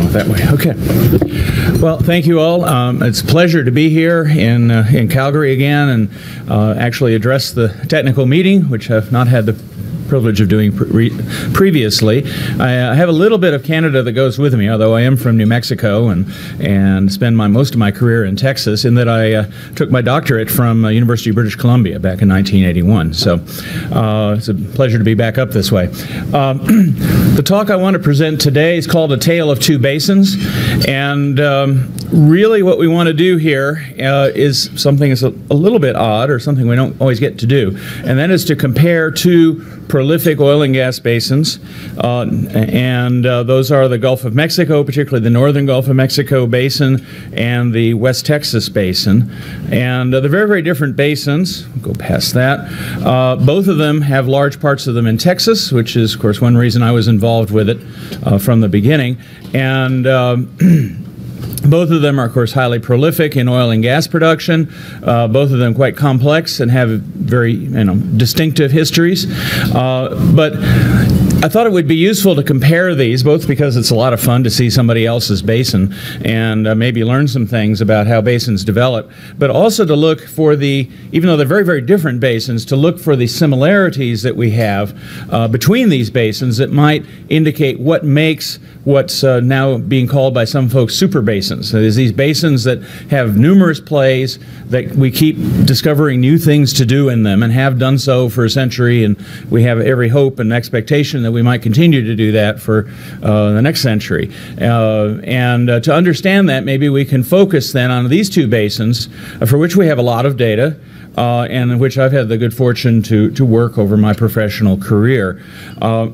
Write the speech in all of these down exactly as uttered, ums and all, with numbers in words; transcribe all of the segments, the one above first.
that way. Okay. Well, thank you all. Um, it's a pleasure to be here in uh, in Calgary again and uh, actually address the technical meeting, which I've not had the privilege of doing pre previously. I, I have a little bit of Canada that goes with me, although I am from New Mexico and and spend my most of my career in Texas, in that I uh, took my doctorate from uh, University of British Columbia back in nineteen eighty-one. So uh, it's a pleasure to be back up this way. Um, the talk I want to present today is called A Tale of Two Basins, and um, really what we want to do here uh, is something that's a, a little bit odd, or something we don't always get to do, and that is to compare two prolific oil and gas basins, uh, and uh, those are the Gulf of Mexico, particularly the northern Gulf of Mexico basin and the West Texas basin. And uh, they're very, very different basins. We'll go past that. Uh, both of them have large parts of them in Texas, which is, of course, one reason I was involved with it uh, from the beginning. And uh, both of them are, of course, highly prolific in oil and gas production. Uh, both of them quite complex and have very, you know, distinctive histories. Uh, but I thought it would be useful to compare these, both because it's a lot of fun to see somebody else's basin and uh, maybe learn some things about how basins develop, but also to look for the, even though they're very, very different basins, to look for the similarities that we have uh, between these basins that might indicate what makes what's uh, now being called by some folks super basins. So there's these basins that have numerous plays, that we keep discovering new things to do in them and have done so for a century, and we have every hope and expectation that we might continue to do that for uh, the next century. Uh, and uh, to understand that, maybe we can focus then on these two basins, uh, for which we have a lot of data, uh, and in which I've had the good fortune to, to work over my professional career. Uh,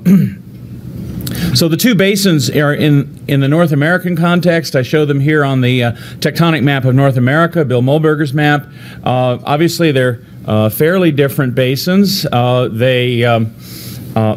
So the two basins are in, in the North American context. I show them here on the uh, tectonic map of North America, Bill Mollberger's map. Uh, obviously, they're uh, fairly different basins. Uh, they um, uh,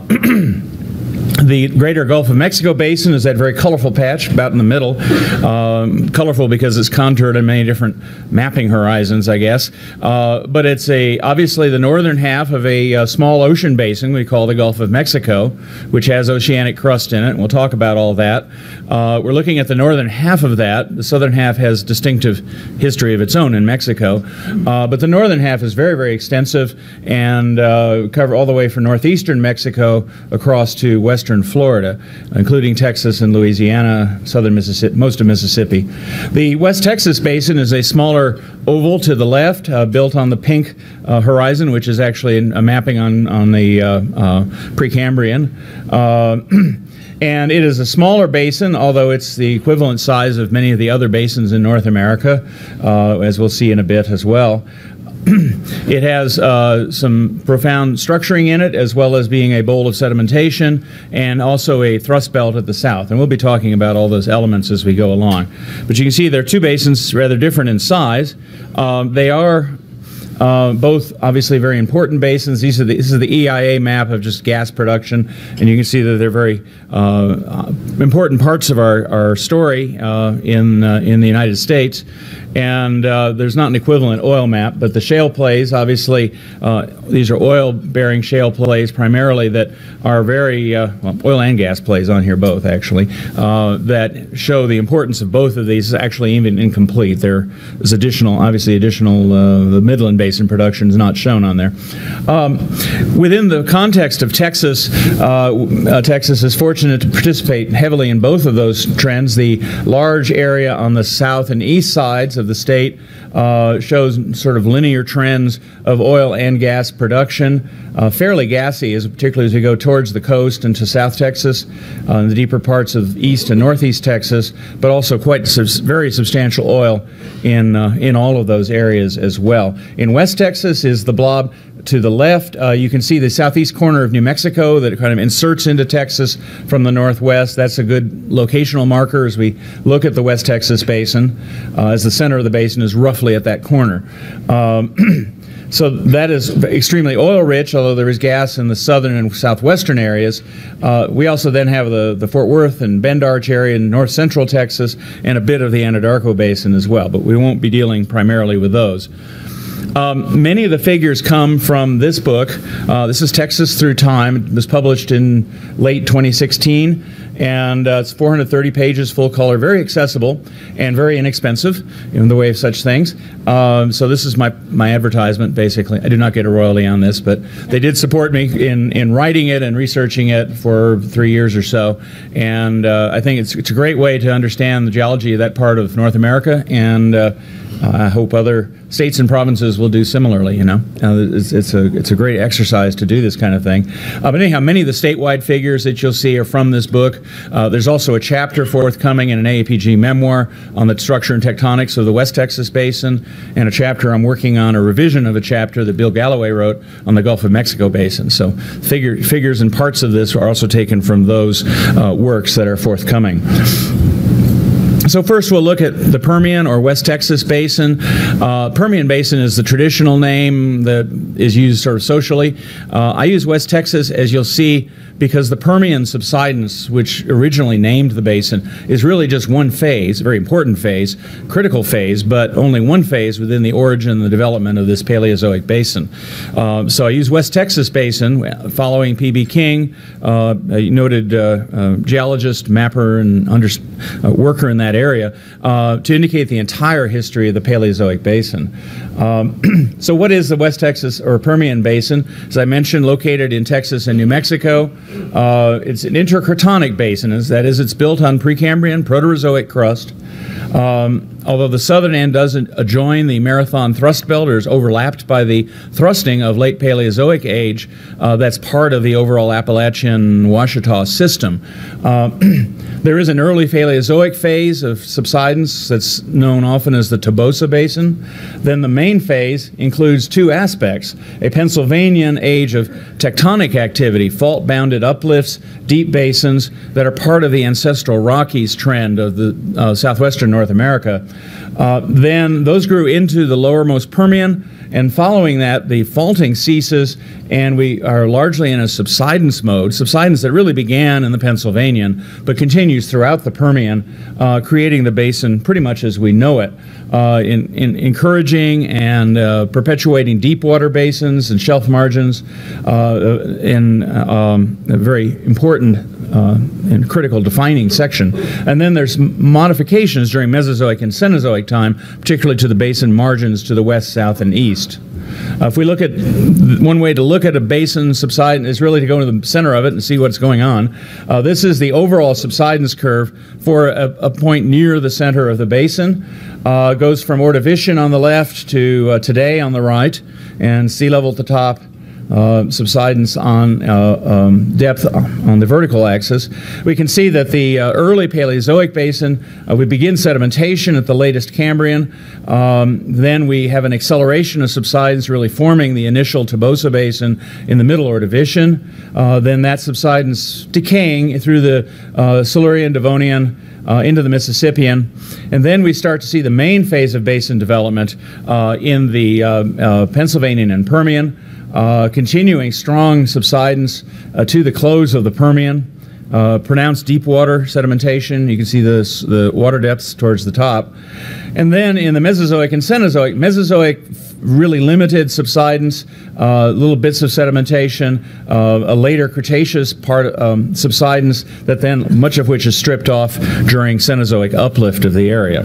The greater Gulf of Mexico basin is that very colorful patch about in the middle. Um, colorful because it's contoured in many different mapping horizons, I guess. Uh, but it's a obviously the northern half of a uh, small ocean basin we call the Gulf of Mexico, which has oceanic crust in it. And we'll talk about all that. Uh, we're looking at the northern half of that. The southern half has distinctive history of its own in Mexico. Uh, but the northern half is very, very extensive and uh, cover all the way from northeastern Mexico across to western Florida, including Texas and Louisiana, southern Mississippi, most of Mississippi. The West Texas Basin is a smaller oval to the left, uh, built on the pink uh, horizon, which is actually a mapping on, on the uh, uh, Precambrian. Uh, And it is a smaller basin, although it's the equivalent size of many of the other basins in North America, uh, as we'll see in a bit as well. It has uh, some profound structuring in it, as well as being a bowl of sedimentation and also a thrust belt at the south. And we'll be talking about all those elements as we go along. But you can see there are two basins rather different in size. Um, they are Uh, both obviously very important basins. These are the, this is the E I A map of just gas production, and you can see that they're very uh, important parts of our, our story uh, in, uh, in the United States. And uh, there's not an equivalent oil map, but the shale plays, obviously, uh, these are oil-bearing shale plays primarily that are very, uh, well, oil and gas plays on here both, actually, uh, that show the importance of both of these. Is actually even incomplete. There's additional, obviously, additional, uh, the Midland Basin production is not shown on there. Um, within the context of Texas, uh, uh, Texas is fortunate to participate heavily in both of those trends. The large area on the south and east sides of the state uh, shows sort of linear trends of oil and gas production, uh, fairly gassy, as particularly as we go towards the coast and to South Texas, uh, in the deeper parts of east and northeast Texas, but also quite subs very substantial oil in uh, in all of those areas as well. In West Texas is the blob to the left. Uh, you can see the southeast corner of New Mexico that kind of inserts into Texas from the northwest. That's a good locational marker as we look at the West Texas Basin, uh, as the center of the basin is roughly at that corner. Um, So that is extremely oil-rich, although there is gas in the southern and southwestern areas. Uh, we also then have the, the Fort Worth and Bend Arch area in north-central Texas and a bit of the Anadarko Basin as well, but we won't be dealing primarily with those. Um, many of the figures come from this book. Uh, this is Texas Through Time. It was published in late twenty sixteen, and uh, it's four hundred thirty pages, full color, very accessible and very inexpensive in the way of such things. Um, so this is my, my advertisement, basically. I do not get a royalty on this, but they did support me in, in writing it and researching it for three years or so. And uh, I think it's, it's a great way to understand the geology of that part of North America, and uh, I hope other states and provinces will do similarly. You know, uh, it's, it's a it's a great exercise to do this kind of thing. Uh, but anyhow, many of the statewide figures that you'll see are from this book. Uh, there's also a chapter forthcoming in an A A P G memoir on the structure and tectonics of the West Texas Basin, and a chapter I'm working on, a revision of a chapter that Bill Galloway wrote on the Gulf of Mexico Basin. So figure, figures and parts of this are also taken from those uh, works that are forthcoming. So first we'll look at the Permian or West Texas Basin. Uh, Permian Basin is the traditional name that is used sort of socially. Uh, I use West Texas, as you'll see, because the Permian subsidence, which originally named the basin, is really just one phase, a very important phase, critical phase, but only one phase within the origin and the development of this Paleozoic basin. Uh, so I use West Texas Basin, following P B King, uh, a noted uh, uh, geologist, mapper, and under, uh, worker in that area, uh, to indicate the entire history of the Paleozoic basin. Um, so what is the West Texas or Permian Basin? As I mentioned, located in Texas and New Mexico. Uh, it's an intercratonic basin, as that is, it's built on Precambrian Proterozoic crust. Um, although the southern end doesn't adjoin the Marathon thrust belt or is overlapped by the thrusting of late Paleozoic age, uh, that's part of the overall Appalachian Ouachita system. Uh, there is an early Paleozoic phase of subsidence that's known often as the Toboso Basin. Then the main phase includes two aspects: a Pennsylvanian age of tectonic activity, fault-bounded uplifts, deep basins that are part of the ancestral Rockies trend of the uh, southwestern North America. Uh, then those grew into the lowermost Permian, and following that the faulting ceases and we are largely in a subsidence mode, subsidence that really began in the Pennsylvanian but continues throughout the Permian, uh, creating the basin pretty much as we know it, uh, in, in encouraging and uh, perpetuating deep water basins and shelf margins uh, in um, a very important Uh, and critical defining section. And then there's modifications during Mesozoic and Cenozoic time, particularly to the basin margins to the west, south, and east. Uh, if we look at, one way to look at a basin subsidence is really to go to the center of it and see what's going on. Uh, this is the overall subsidence curve for a, a point near the center of the basin. Uh, goes from Ordovician on the left to uh, today on the right, and sea level at the top. Uh, subsidence on uh, um, depth on the vertical axis. We can see that the uh, early Paleozoic basin, uh, we begin sedimentation at the latest Cambrian. Um, then we have an acceleration of subsidence, really forming the initial Toboso basin in the middle Ordovician. Uh, then that subsidence decaying through the uh, Silurian, Devonian, Uh, into the Mississippian, and then we start to see the main phase of basin development uh, in the uh, uh, Pennsylvanian and Permian, uh, continuing strong subsidence uh, to the close of the Permian, uh, pronounced deep water sedimentation. You can see this, the water depths towards the top. And then in the Mesozoic and Cenozoic, Mesozoic really limited subsidence, uh, little bits of sedimentation, uh, a later Cretaceous part um, subsidence that then much of which is stripped off during Cenozoic uplift of the area.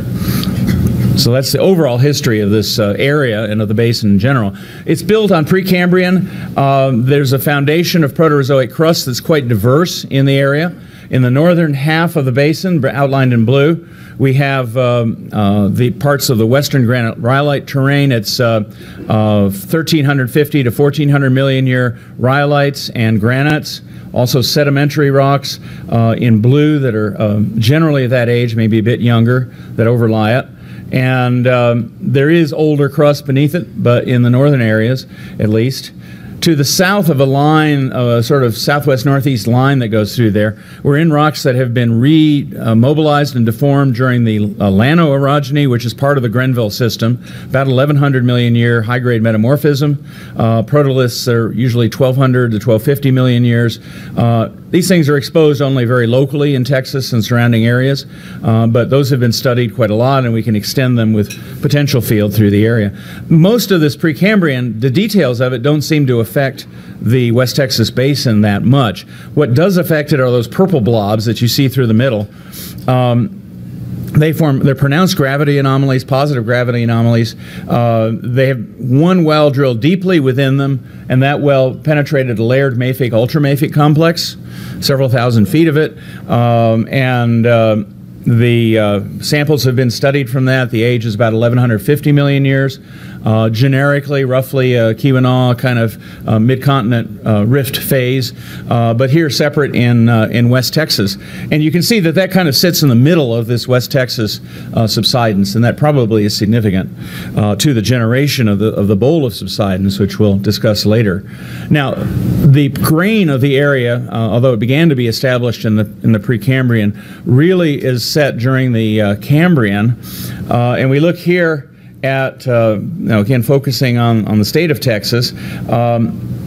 So that's the overall history of this uh, area and of the basin in general. It's built on Precambrian. Uh, there's a foundation of Proterozoic crust that's quite diverse in the area. In the northern half of the basin, outlined in blue, we have um, uh, the parts of the western granite rhyolite terrain. It's uh, uh, thirteen fifty to fourteen hundred million year rhyolites and granites. Also sedimentary rocks uh, in blue that are uh, generally of that age, maybe a bit younger, that overlie it. And um, there is older crust beneath it, but in the northern areas at least. To the south of a line, a sort of southwest-northeast line that goes through there, we're in rocks that have been remobilized and deformed during the uh, Llano-orogeny, which is part of the Grenville system, about eleven hundred million year high-grade metamorphism. Uh, protoliths are usually twelve hundred to twelve fifty million years. Uh, these things are exposed only very locally in Texas and surrounding areas, uh, but those have been studied quite a lot, and we can extend them with potential field through the area. Most of this Precambrian, the details of it don't seem to affect the West Texas Basin that much. What does affect it are those purple blobs that you see through the middle. Um, They form, they're pronounced gravity anomalies, positive gravity anomalies. Uh, they have one well drilled deeply within them, and that well penetrated a layered mafic, ultramafic complex, several thousand feet of it. Um, and uh, the uh, samples have been studied from that. The age is about eleven fifty million years. Uh, generically, roughly a Keweenaw kind of uh, mid-continent uh, rift phase, uh, but here separate in uh, in West Texas. And you can see that that kind of sits in the middle of this West Texas uh, subsidence, and that probably is significant uh, to the generation of the of the bowl of subsidence, which we'll discuss later. Now, the grain of the area, uh, although it began to be established in the in the Precambrian, really is set during the uh, Cambrian, uh, and we look here at, uh, now again, focusing on, on the state of Texas, um,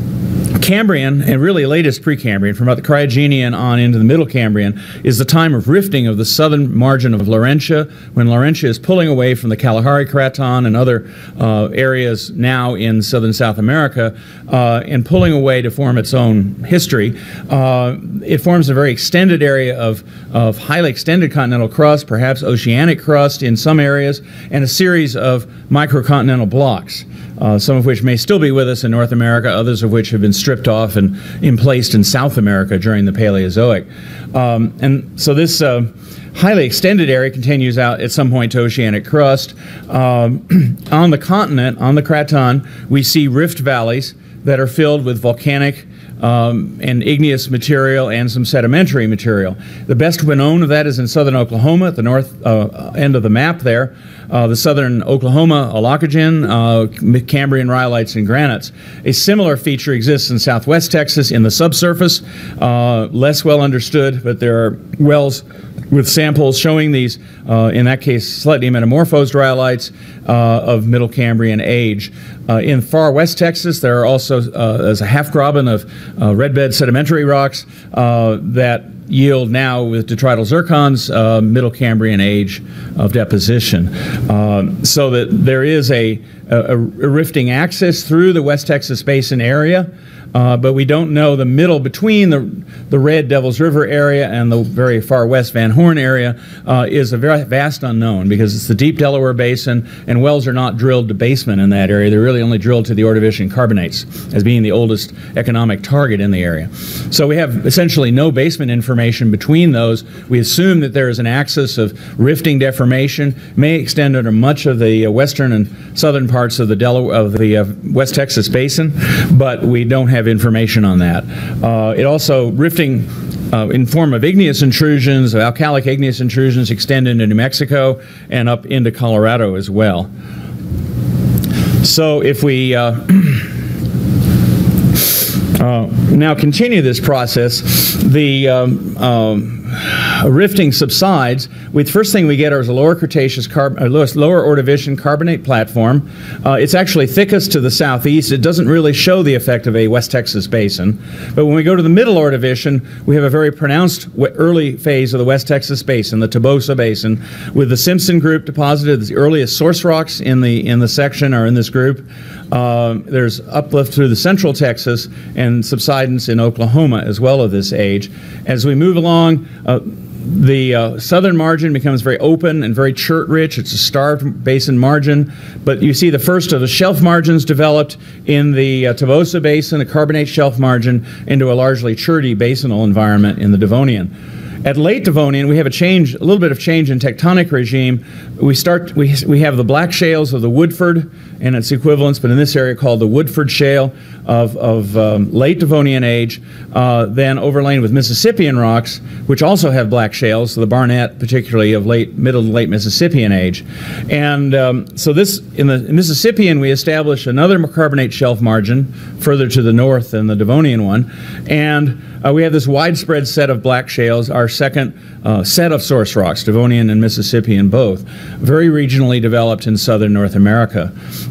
Cambrian, and really latest Precambrian, from about the Cryogenian on into the Middle Cambrian, is the time of rifting of the southern margin of Laurentia, when Laurentia is pulling away from the Kalahari Craton and other uh, areas now in southern South America, uh, and pulling away to form its own history. Uh, it forms a very extended area of, of highly extended continental crust, perhaps oceanic crust in some areas, and a series of microcontinental blocks. Uh, some of which may still be with us in North America, others of which have been stripped off and emplaced in South America during the Paleozoic. Um, and so this uh, highly extended area continues out at some point to oceanic crust. Um, on the continent, on the Craton, we see rift valleys that are filled with volcanic Um, and igneous material and some sedimentary material. The best known of that is in southern Oklahoma, at the north uh, end of the map there. Uh, the southern Oklahoma Alocagen, uh, Cambrian rhyolites and granites. A similar feature exists in southwest Texas in the subsurface, uh, less well understood, but there are wells with samples showing these, uh, in that case, slightly metamorphosed rhyolites uh, of Middle Cambrian age. Uh, in far west Texas, there are also, uh, there's a half graben of uh, red bed sedimentary rocks uh, that yield now with detrital zircons uh, Middle Cambrian age of deposition. Um, so that there is a, a, a rifting axis through the West Texas Basin area. Uh, but we don't know the middle between the, the red Devil's River area and the very far west Van Horn area uh, is a very vast unknown, because it's the deep Delaware Basin, and wells are not drilled to basement in that area. They're really only drilled to the Ordovician carbonates as being the oldest economic target in the area. So we have essentially no basement information between those. We assume that there is an axis of rifting deformation, may extend under much of the uh, western and southern parts of the, Delaware, of the uh, West Texas Basin, but we don't have information on that. Uh, it also, rifting uh, in form of igneous intrusions, alkalic igneous intrusions, extend into New Mexico and up into Colorado as well. So if we uh, uh, now continue this process, the um, um, rifting subsides. We, the first thing we get is a lower Cretaceous, carb, uh, lower Ordovician carbonate platform. Uh, it's actually thickest to the southeast. It doesn't really show the effect of a West Texas basin. But when we go to the middle Ordovician, we have a very pronounced early phase of the West Texas Basin, the Toboso Basin, with the Simpson group deposited. The earliest source rocks in the in the section are in this group. Uh, there's uplift through the central Texas and subsidence in Oklahoma as well of this age. As we move along, uh, the uh, southern margin becomes very open and very chert-rich. It's a starved basin margin, but you see the first of the shelf margins developed in the uh, Toboso Basin, a carbonate shelf margin, into a largely cherty basinal environment in the Devonian. At late Devonian, we have a change, a little bit of change in tectonic regime. We start, we, we have the black shales of the Woodford and its equivalents, but in this area called the Woodford Shale of, of um, late Devonian age, uh, then overlain with Mississippian rocks, which also have black shales, so the Barnett particularly of late, middle to late Mississippian age. And um, so this, in the Mississippian, we establish another carbonate shelf margin further to the north than the Devonian one. And uh, we have this widespread set of black shales, our second uh, set of source rocks, Devonian and Mississippian both, very regionally developed in southern North America.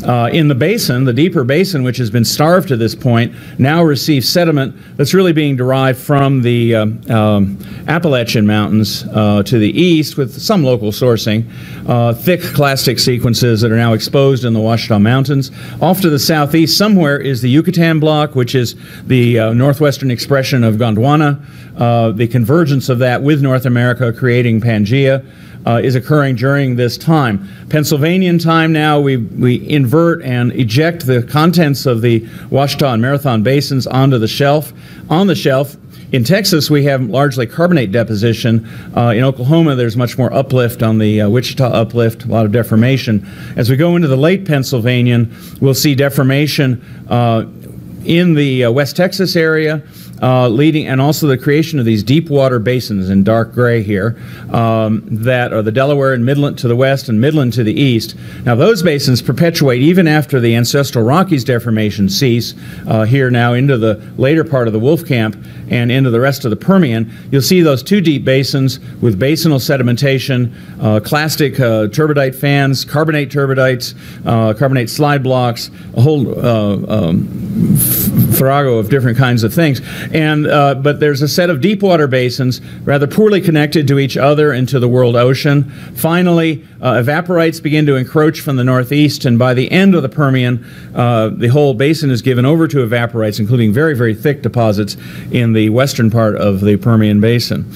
uh, in the basin, the deeper basin, which has been starved to this point, now receives sediment that's really being derived from the um, um, Appalachian Mountains uh, to the east with some local sourcing, uh, thick clastic sequences that are now exposed in the Ouachita Mountains. Off to the southeast somewhere is the Yucatan Block, which is the uh, northwestern expression of Gondwana. Uh, the convergence of that with North America creating Pangea uh, is occurring during this time. Pennsylvanian time now, we, we invert and eject the contents of the Ouachita and Marathon basins onto the shelf. On the shelf, in Texas, we have largely carbonate deposition. Uh, in Oklahoma, there's much more uplift on the uh, Wichita uplift, a lot of deformation. As we go into the late Pennsylvanian, we'll see deformation uh, in the uh, West Texas area, uh, leading, and also the creation of these deep water basins in dark gray here, um, that are the Delaware and Midland to the west and Midland to the east. Now those basins perpetuate even after the ancestral Rockies deformation cease, uh, here now into the later part of the Wolfcamp and into the rest of the Permian. You'll see those two deep basins with basinal sedimentation, uh, clastic uh, turbidite fans, carbonate turbidites, uh, carbonate slide blocks, a whole uh, um, farrago of different kinds of things. And, uh, but there's a set of deep water basins rather poorly connected to each other and to the world ocean. Finally, uh, evaporites begin to encroach from the northeast, and by the end of the Permian, uh, the whole basin is given over to evaporites, including very, very thick deposits in the western part of the Permian Basin.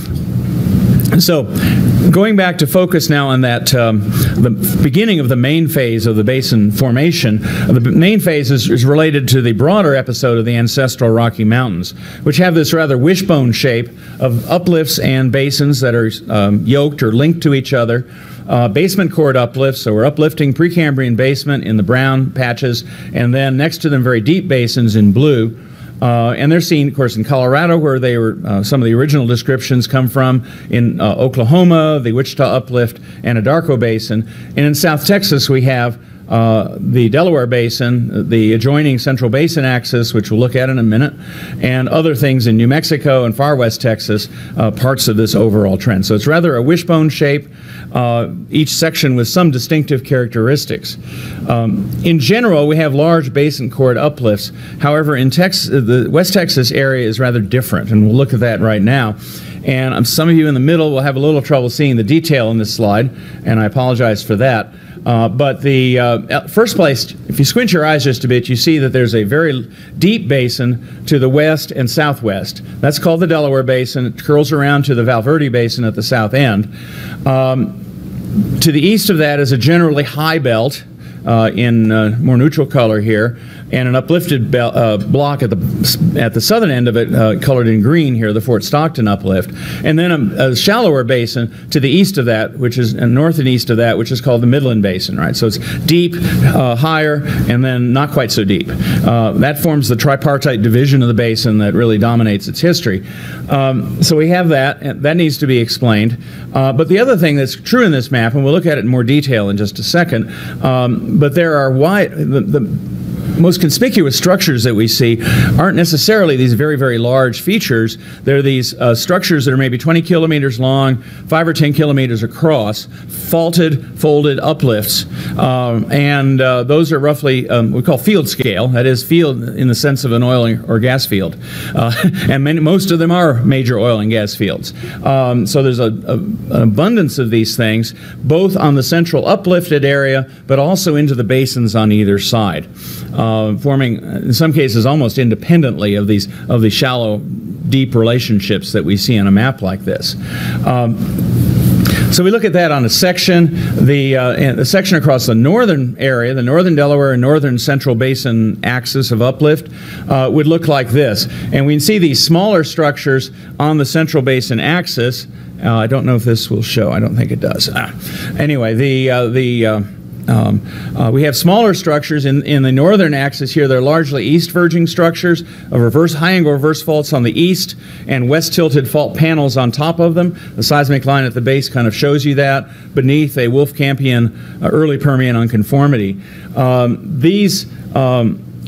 So, going back to focus now on that, um, the beginning of the main phase of the basin formation, the main phase is, is related to the broader episode of the ancestral Rocky Mountains, which have this rather wishbone shape of uplifts and basins that are um, yoked or linked to each other. Uh, basement chord uplifts, so we're uplifting Precambrian basement in the brown patches, and then next to them very deep basins in blue. Uh, and they're seen, of course, in Colorado, where they were, uh, some of the original descriptions come from, in uh, Oklahoma, the Wichita Uplift, Anadarko Basin. And in South Texas, we have uh, the Delaware Basin, the adjoining Central Basin axis, which we'll look at in a minute, and other things in New Mexico and far west Texas, uh, parts of this overall trend. So it's rather a wishbone shape, uh, each section with some distinctive characteristics. Um, in general, we have large basin chord uplifts. However, in Tex the West Texas area is rather different, and we'll look at that right now. And um, some of you in the middle will have a little trouble seeing the detail in this slide, and I apologize for that. Uh, but the uh, first place, if you squint your eyes just a bit, you see that there's a very deep basin to the west and southwest. That's called the Delaware Basin. It curls around to the Valverde Basin at the south end. Um, to the east of that is a generally high belt uh, in uh, more neutral color here, and an uplifted bel uh, block at the at the southern end of it, uh, colored in green here, the Fort Stockton uplift, and then a, a shallower basin to the east of that, which is and north and east of that, which is called the Midland Basin. Right, so it's deep, uh, higher, and then not quite so deep. Uh, that forms the tripartite division of the basin that really dominates its history. Um, so we have that, and that needs to be explained. Uh, but the other thing that's true in this map, and we'll look at it in more detail in just a second, um, but there are wide the, the most conspicuous structures that we see aren't necessarily these very, very large features. They're these uh, structures that are maybe twenty kilometers long, five or ten kilometers across, faulted, folded uplifts. Um, and uh, those are roughly, um, we call field scale. That is field in the sense of an oil or gas field. Uh, and many, most of them are major oil and gas fields. Um, so there's a, a, an abundance of these things, both on the central uplifted area, but also into the basins on either side. Uh, forming, in some cases, almost independently of these of the shallow, deep relationships that we see on a map like this. Um, so we look at that on a section. The, uh, the section across the northern area, the northern Delaware and northern Central Basin axis of uplift, uh, would look like this. And we can see these smaller structures on the Central Basin axis. Uh, I don't know if this will show. I don't think it does. Ah. Anyway, the uh, the uh, Um, uh, we have smaller structures in, in the northern axis here. They're largely east verging structures of reverse high angle reverse faults on the east and west tilted fault panels on top of them. The seismic line at the base kind of shows you that beneath a Wolfcampian uh, early Permian unconformity. Um, these um,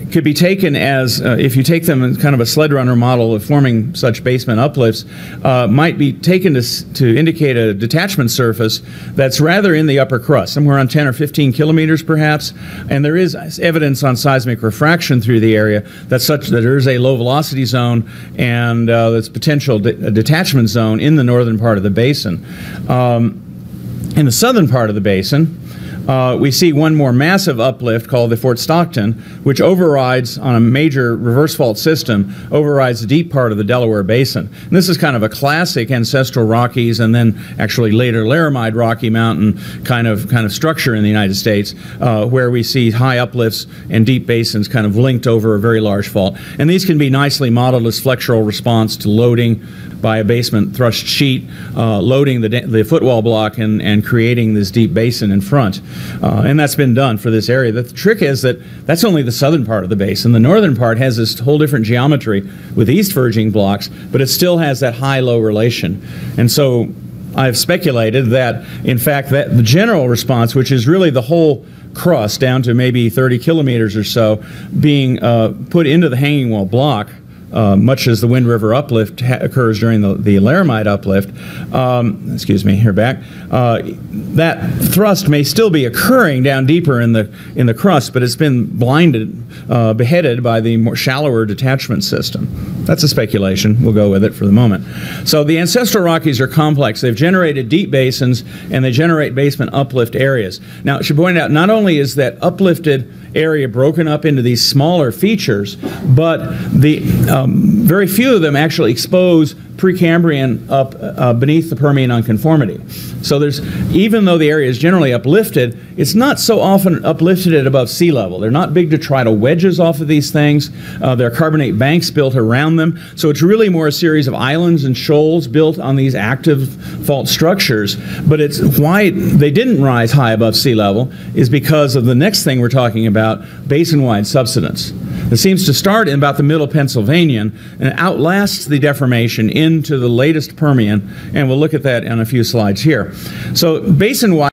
could be taken as, uh, if you take them in kind of a sled runner model of forming such basement uplifts, uh, might be taken to, to indicate a detachment surface that's rather in the upper crust, somewhere around ten or fifteen kilometers perhaps, and there is evidence on seismic refraction through the area that such that there is a low velocity zone and uh, there's potential de a detachment zone in the northern part of the basin. Um, in the southern part of the basin, Uh, we see one more massive uplift called the Fort Stockton, which overrides, on a major reverse fault system, overrides the deep part of the Delaware Basin. And this is kind of a classic ancestral Rockies and then actually later Laramide Rocky Mountain kind of kind of structure in the United States, uh, where we see high uplifts and deep basins kind of linked over a very large fault. And these can be nicely modeled as flexural response to loading by a basement thrust sheet, uh, loading the, the footwall block and, and creating this deep basin in front. Uh, and that's been done for this area. The trick is that that's only the southern part of the basin. The northern part has this whole different geometry with east verging blocks, but it still has that high-low relation. And so I've speculated that, in fact, that the general response, which is really the whole crust down to maybe thirty kilometers or so, being uh, put into the hanging wall block, Uh, much as the Wind River uplift ha occurs during the, the Laramide uplift, um, excuse me, here back, uh, that thrust may still be occurring down deeper in the, in the crust, but it's been blinded, uh, beheaded by the more shallower detachment system. That's a speculation. We'll go with it for the moment. So the ancestral Rockies are complex. They've generated deep basins, and they generate basement uplift areas. Now, I should point out, not only is that uplifted area broken up into these smaller features, but the um, very few of them actually expose Precambrian up uh, beneath the Permian unconformity. So there's, even though the area is generally uplifted, it's not so often uplifted at above sea level. They're not big detrital wedges off of these things. Uh, there are carbonate banks built around them. So it's really more a series of islands and shoals built on these active fault structures. But it's why they didn't rise high above sea level is because of the next thing we're talking about, basin-wide subsidence. It seems to start in about the middle Pennsylvanian and outlasts the deformation into the latest Permian, and we'll look at that in a few slides here. So basin-wide,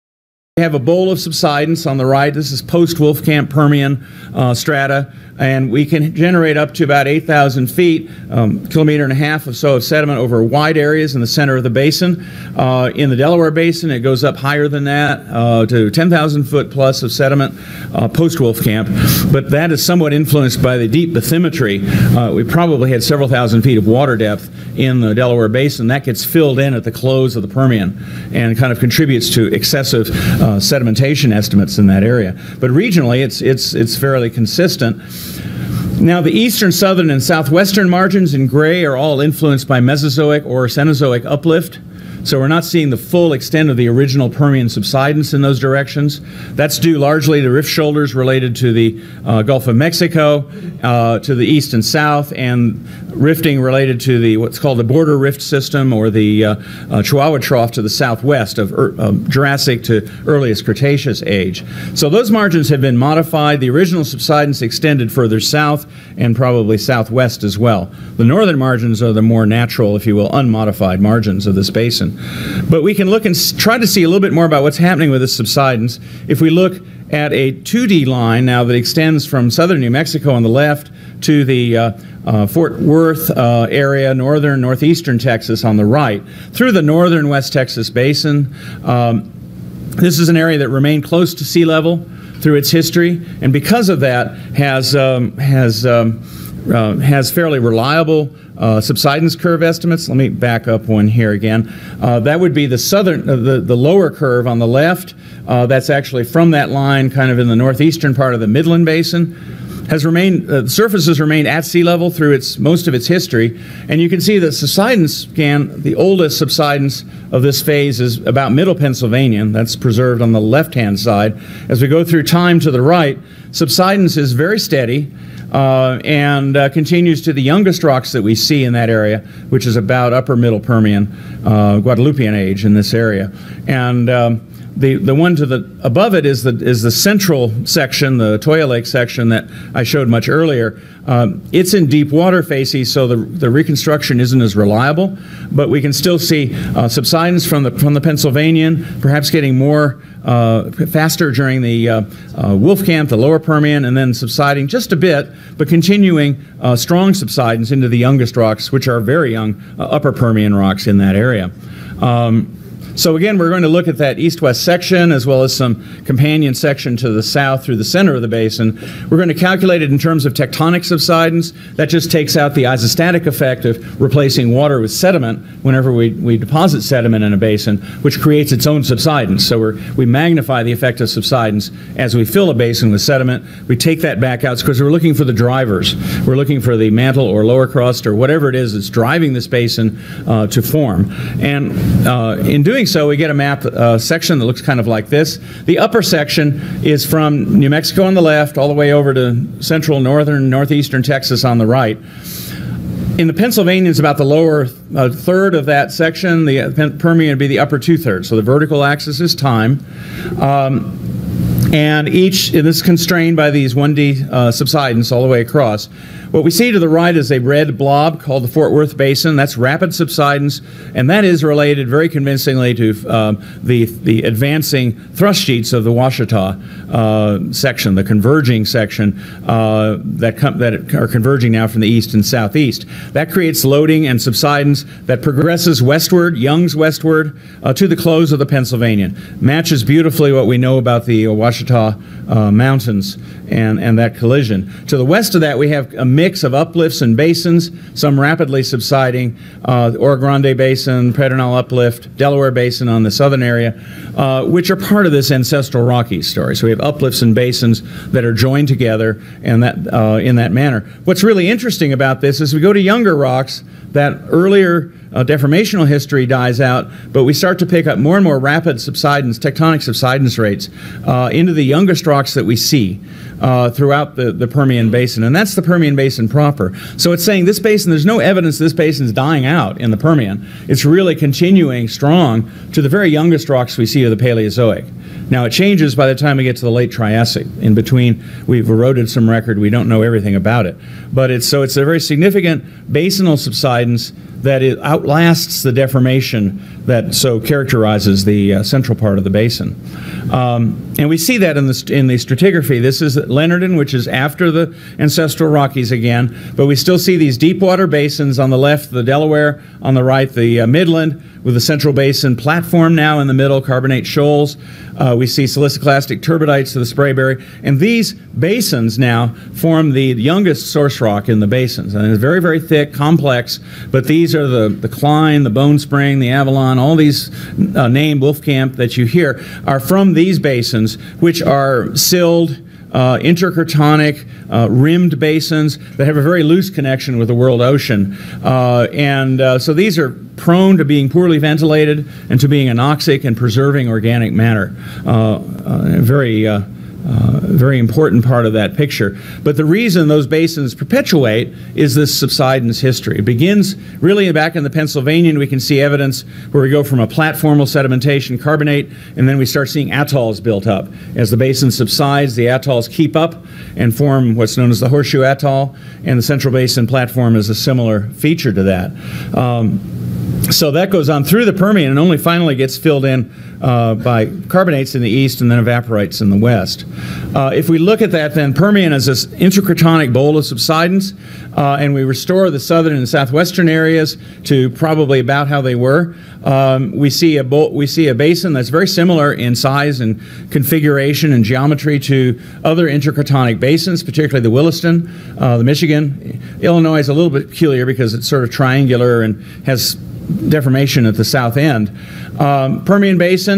we have a bowl of subsidence on the right. This is post-Wolfcamp Permian uh, strata, and we can generate up to about eight thousand feet, um, kilometer and a half or so of sediment over wide areas in the center of the basin. Uh, in the Delaware Basin, it goes up higher than that uh, to ten thousand foot plus of sediment uh, post-Wolfcamp, but that is somewhat influenced by the deep bathymetry. Uh, we probably had several thousand feet of water depth in the Delaware Basin. That gets filled in at the close of the Permian and kind of contributes to excessive uh, sedimentation estimates in that area. But regionally, it's, it's, it's fairly consistent. Now, the eastern, southern, and southwestern margins in gray are all influenced by Mesozoic or Cenozoic uplift. So we're not seeing the full extent of the original Permian subsidence in those directions. That's due largely to rift shoulders related to the uh, Gulf of Mexico, uh, to the east and south, and rifting related to the what's called the border rift system, or the uh, uh, Chihuahua Trough to the southwest of er, uh, Jurassic to earliest Cretaceous age. So those margins have been modified. The original subsidence extended further south and probably southwest as well. The northern margins are the more natural, if you will, unmodified margins of this basin. But we can look and try to see a little bit more about what's happening with this subsidence. If we look at a two D line now that extends from southern New Mexico on the left to the uh, uh, Fort Worth uh, area, northern, northeastern Texas on the right, through the northern West Texas Basin. Um, this is an area that remained close to sea level through its history, and because of that has, um, has, um, uh, has fairly reliable Uh, subsidence curve estimates. Let me back up one here again. Uh, that would be the southern, uh, the, the lower curve on the left. Uh, that's actually from that line kind of in the northeastern part of the Midland Basin. Has remained, uh, the surface has remained at sea level through its, most of its history. And you can see that subsidence scan, the oldest subsidence of this phase is about middle Pennsylvanian. That's preserved on the left-hand side. As we go through time to the right, subsidence is very steady. uh, and uh, continues to the youngest rocks that we see in that area, which is about upper middle Permian, uh, Guadalupean age in this area. And um, The, the one to the above it is the is the central section, the Toya Lake section that I showed much earlier. Um, it's in deep water facies, so the the reconstruction isn't as reliable, but we can still see uh, subsidence from the from the Pennsylvanian, perhaps getting more uh, faster during the uh, uh, Wolfcamp, the lower Permian, and then subsiding just a bit, but continuing uh, strong subsidence into the youngest rocks, which are very young uh, upper Permian rocks in that area. Um, So again, we're going to look at that east-west section as well as some companion section to the south through the center of the basin. We're going to calculate it in terms of tectonic subsidence. That just takes out the isostatic effect of replacing water with sediment whenever we, we deposit sediment in a basin, which creates its own subsidence. So we're, we magnify the effect of subsidence as we fill a basin with sediment. We take that back out because we're looking for the drivers. We're looking for the mantle or lower crust or whatever it is that's driving this basin uh, to form. And uh, in doing so, we get a map uh, section that looks kind of like this. The upper section is from New Mexico on the left all the way over to central, northern, northeastern Texas on the right. In the Pennsylvania, it's about the lower uh, third of that section. The uh, Permian would be the upper two-thirds. So the vertical axis is time. Um, and each, and this is constrained by these one D uh, subsidence all the way across. What we see to the right is a red blob called the Fort Worth Basin. That's rapid subsidence, and that is related very convincingly to uh, the, the advancing thrust sheets of the Ouachita uh, section, the converging section uh, that, com that are converging now from the east and southeast. That creates loading and subsidence that progresses westward, Young's westward, uh, to the close of the Pennsylvanian. Matches beautifully what we know about the Ouachita uh, Mountains and, and that collision. To the west of that, we have a mix of uplifts and basins, some rapidly subsiding, uh, the Oro Grande Basin, Pedernal Uplift, Delaware Basin on the southern area, uh, which are part of this ancestral Rockies story. So we have uplifts and basins that are joined together and that, uh, in that manner. What's really interesting about this is we go to younger rocks, that earlier uh, deformational history dies out, but we start to pick up more and more rapid subsidence, tectonic subsidence rates uh, into the youngest rocks that we see uh, throughout the, the Permian Basin, and that's the Permian Basin proper. So it's saying this basin, there's no evidence this basin is dying out in the Permian. It's really continuing strong to the very youngest rocks we see of the Paleozoic. Now it changes by the time we get to the late Triassic. In between, we've eroded some record. We don't know everything about it. But it's, so it's a very significant basinal subsidence that it outlasts the deformation that so characterizes the uh, central part of the basin. Um, and we see that in the, in the stratigraphy. This is Leonardon, which is after the ancestral Rockies again, but we still see these deep water basins on the left, the Delaware, on the right, the uh, Midland, with the Central Basin platform now in the middle, carbonate shoals. Uh, we see siliciclastic turbidites to the Sprayberry. And these basins now form the youngest source rock in the basins. And it's very, very thick, complex, but these are the, the Klein, the Bone Spring, the Avalon, all these uh, named Wolfcamp that you hear are from these basins, which are silled, Uh, intercratonic, uh, rimmed basins that have a very loose connection with the world ocean. Uh, and uh, so these are prone to being poorly ventilated and to being anoxic and preserving organic matter. Uh, uh, very uh, Uh, very important part of that picture. But the reason those basins perpetuate is this subsidence history. It begins really back in the Pennsylvanian. We can see evidence where we go from a platformal sedimentation carbonate, and then we start seeing atolls built up. As the basin subsides, the atolls keep up and form what's known as the Horseshoe Atoll, and the Central Basin platform is a similar feature to that. Um, So that goes on through the Permian and only finally gets filled in uh, by carbonates in the east and then evaporites in the west. Uh, if we look at that, then Permian is this intercratonic bowl of subsidence, uh, and we restore the southern and southwestern areas to probably about how they were. Um, we see a bowl, we see a basin that's very similar in size and configuration and geometry to other intercratonic basins, particularly the Williston, uh, the Michigan. Illinois is a little bit peculiar because it's sort of triangular and has deformation at the south end. Um, Permian Basin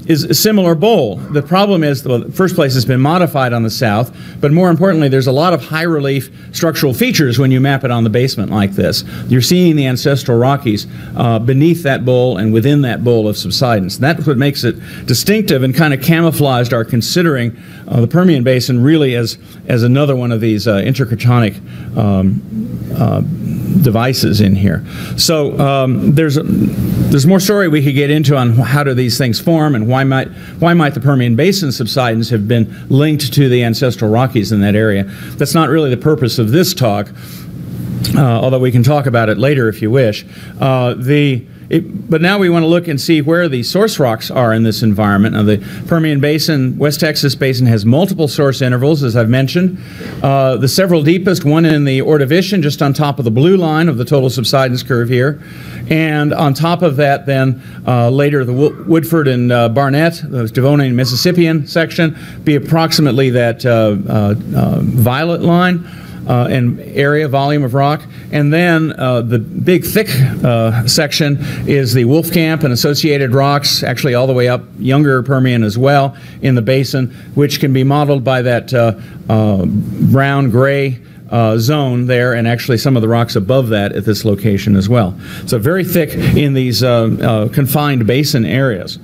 is a similar bowl. The problem is, well, the first place, it's been modified on the south, but more importantly, there's a lot of high relief structural features when you map it on the basement like this. You're seeing the ancestral Rockies uh, beneath that bowl and within that bowl of subsidence. And that's what makes it distinctive and kind of camouflaged our considering uh, the Permian Basin really as, as another one of these uh, intercratonic um, uh, devices in here. So um, there's a, there's more story we could get into on how do these things form and why might why might the Permian Basin subsidence have been linked to the ancestral Rockies in that area. That's not really the purpose of this talk, uh, although we can talk about it later if you wish. Uh, the It, but now we want to look and see where the source rocks are in this environment. Now, the Permian Basin, West Texas Basin, has multiple source intervals, as I've mentioned. Uh, the several deepest, one in the Ordovician, just on top of the blue line of the total subsidence curve here. And on top of that, then, uh, later, the Wo Woodford and uh, Barnett, the Devonian and Mississippian section, be approximately that uh, uh, uh, violet line. Uh, and area, volume of rock. And then uh, the big thick uh, section is the Wolfcamp and associated rocks, actually all the way up younger Permian as well in the basin, which can be modeled by that uh, uh, brown-gray uh, zone there, and actually some of the rocks above that at this location as well. So very thick in these uh, uh, confined basin areas.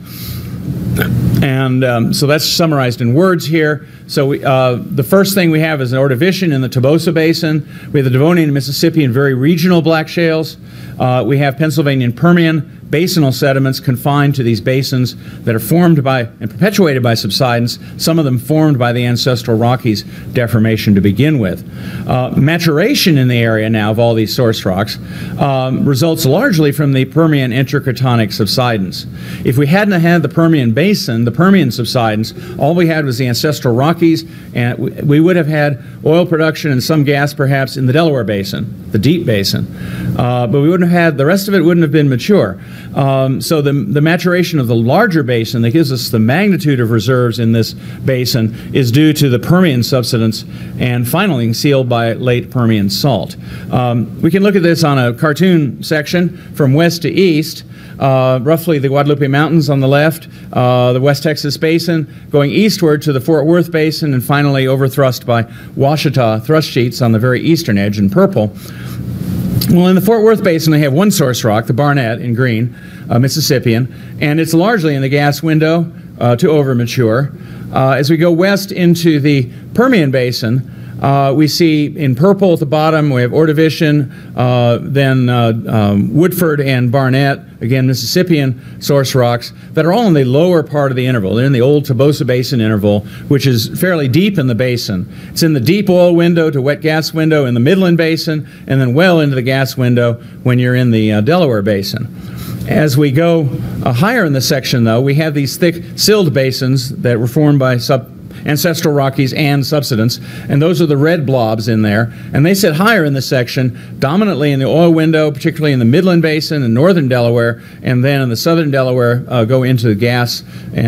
And um, so that's summarized in words here. So we, uh, the first thing we have is an Ordovician in the Toboso Basin. We have the Devonian and Mississippian very regional black shales. Uh, we have Pennsylvanian Permian basinal sediments confined to these basins that are formed by and perpetuated by subsidence, some of them formed by the ancestral Rockies deformation to begin with. Uh, maturation in the area now of all these source rocks um, results largely from the Permian intercratonic subsidence. If we hadn't had the Permian Basin, the Permian subsidence, all we had was the ancestral Rockies, and we would have had oil production and some gas perhaps in the Delaware Basin, the deep basin. Uh, but we wouldn't have had, the rest of it wouldn't have been mature. Um, so the, the maturation of the larger basin that gives us the magnitude of reserves in this basin is due to the Permian subsidence and finally sealed by late Permian salt. Um, we can look at this on a cartoon section from west to east. Uh, roughly the Guadalupe Mountains on the left, uh, the West Texas Basin, going eastward to the Fort Worth Basin, and finally overthrust by Washita thrust sheets on the very eastern edge in purple. Well, in the Fort Worth Basin, they have one source rock, the Barnett in green, uh, Mississippian, and it's largely in the gas window uh, to overmature. Uh, as we go west into the Permian Basin, Uh, we see in purple at the bottom, we have Ordovician, uh, then uh, um, Woodford and Barnett, again Mississippian source rocks, that are all in the lower part of the interval. They're in the old Toboso Basin interval, which is fairly deep in the basin. It's in the deep oil window to wet gas window in the Midland Basin, and then well into the gas window when you're in the uh, Delaware Basin. As we go uh, higher in the section, though, we have these thick silled basins that were formed by sub ancestral Rockies and subsidence, and those are the red blobs in there, and they sit higher in the section, dominantly in the oil window, particularly in the Midland Basin and northern Delaware, and then in the southern Delaware uh, go into the gas uh,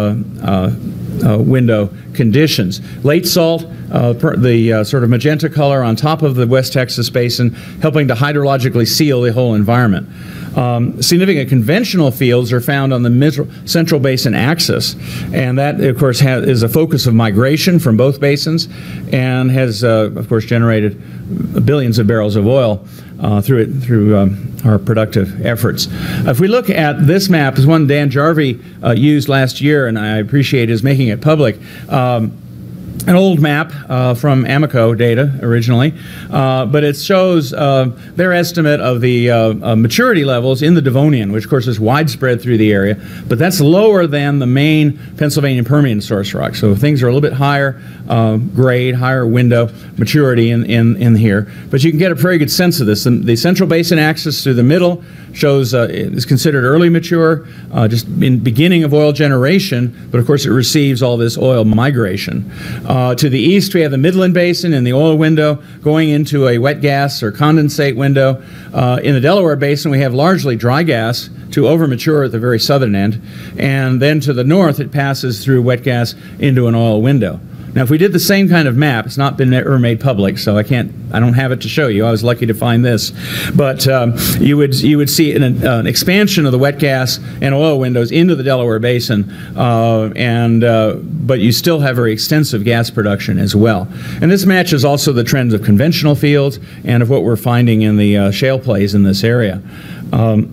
uh, uh, window conditions. Late salt, uh, per, the uh, sort of magenta color on top of the West Texas Basin, helping to hydrologically seal the whole environment. Um, significant conventional fields are found on the Central Basin axis, and that, of course, has, is a focus of migration from both basins and has, uh, of course, generated billions of barrels of oil uh, through it, through um, our productive efforts. If we look at this map, is one Dan Jarvie uh, used last year, and I appreciate his making it public. Um, An old map uh, from Amoco data originally, uh, but it shows uh, their estimate of the uh, uh, maturity levels in the Devonian, which of course is widespread through the area, but that's lower than the main Pennsylvania Permian source rock. So things are a little bit higher uh, grade, higher window maturity in, in, in here, but you can get a very good sense of this. The, the Central Basin axis through the middle shows uh, is considered early mature, uh, just in beginning of oil generation, but of course it receives all this oil migration. Uh, to the east, we have the Midland Basin in the oil window going into a wet gas or condensate window. Uh, in the Delaware Basin, we have largely dry gas to overmature at the very southern end. And then to the north, it passes through wet gas into an oil window. Now, if we did the same kind of map, it's not been ever made public, so I can't, I don't have it to show you. I was lucky to find this. But um, you would you would see an, uh, an expansion of the wet gas and oil windows into the Delaware Basin, uh, and uh, but you still have very extensive gas production as well. And this matches also the trends of conventional fields and of what we're finding in the uh, shale plays in this area. Um,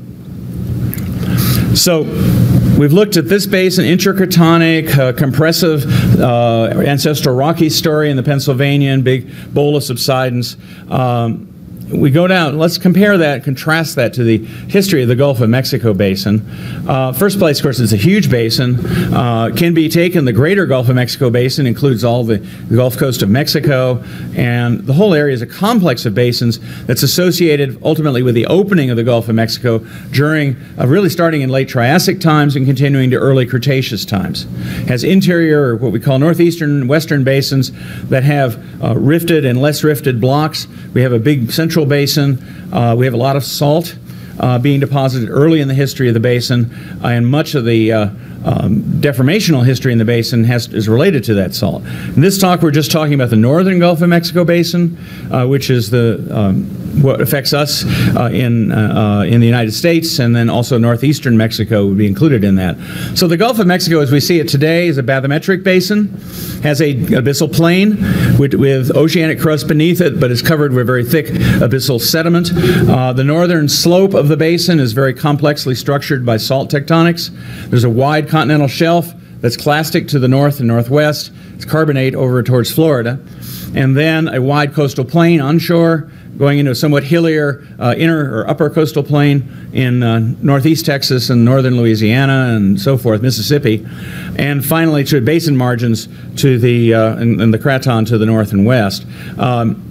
so we've looked at this basin, intercratonic, uh, compressive, uh, ancestral rocky story in the Pennsylvanian, big bowl of subsidence. Um, we go down, let's compare that, contrast that to the history of the Gulf of Mexico basin. Uh, first place, of course, it's a huge basin. Uh, can be taken, the greater Gulf of Mexico basin includes all the, the Gulf Coast of Mexico, and the whole area is a complex of basins that's associated ultimately with the opening of the Gulf of Mexico during, uh, really starting in late Triassic times and continuing to early Cretaceous times. Has interior, or what we call northeastern, western basins that have uh, rifted and less rifted blocks. We have a big central basin. Uh, we have a lot of salt uh, being deposited early in the history of the basin, uh, and much of the uh, um, deformational history in the basin has, is related to that salt. In this talk, we're just talking about the northern Gulf of Mexico basin, uh, which is the um, what affects us uh, in uh, uh, in the United States, and then also northeastern Mexico would be included in that. So the Gulf of Mexico, as we see it today, is a bathymetric basin, has a abyssal plain with, with oceanic crust beneath it, but is covered with very thick abyssal sediment. Uh, the northern slope of the basin is very complexly structured by salt tectonics. There's a wide continental shelf that's clastic to the north and northwest. It's carbonate over towards Florida. And then a wide coastal plain onshore, going into a somewhat hillier uh, inner or upper coastal plain in uh, northeast Texas and northern Louisiana and so forth, Mississippi, and finally to basin margins to the uh, and, and the craton to the north and west. Um,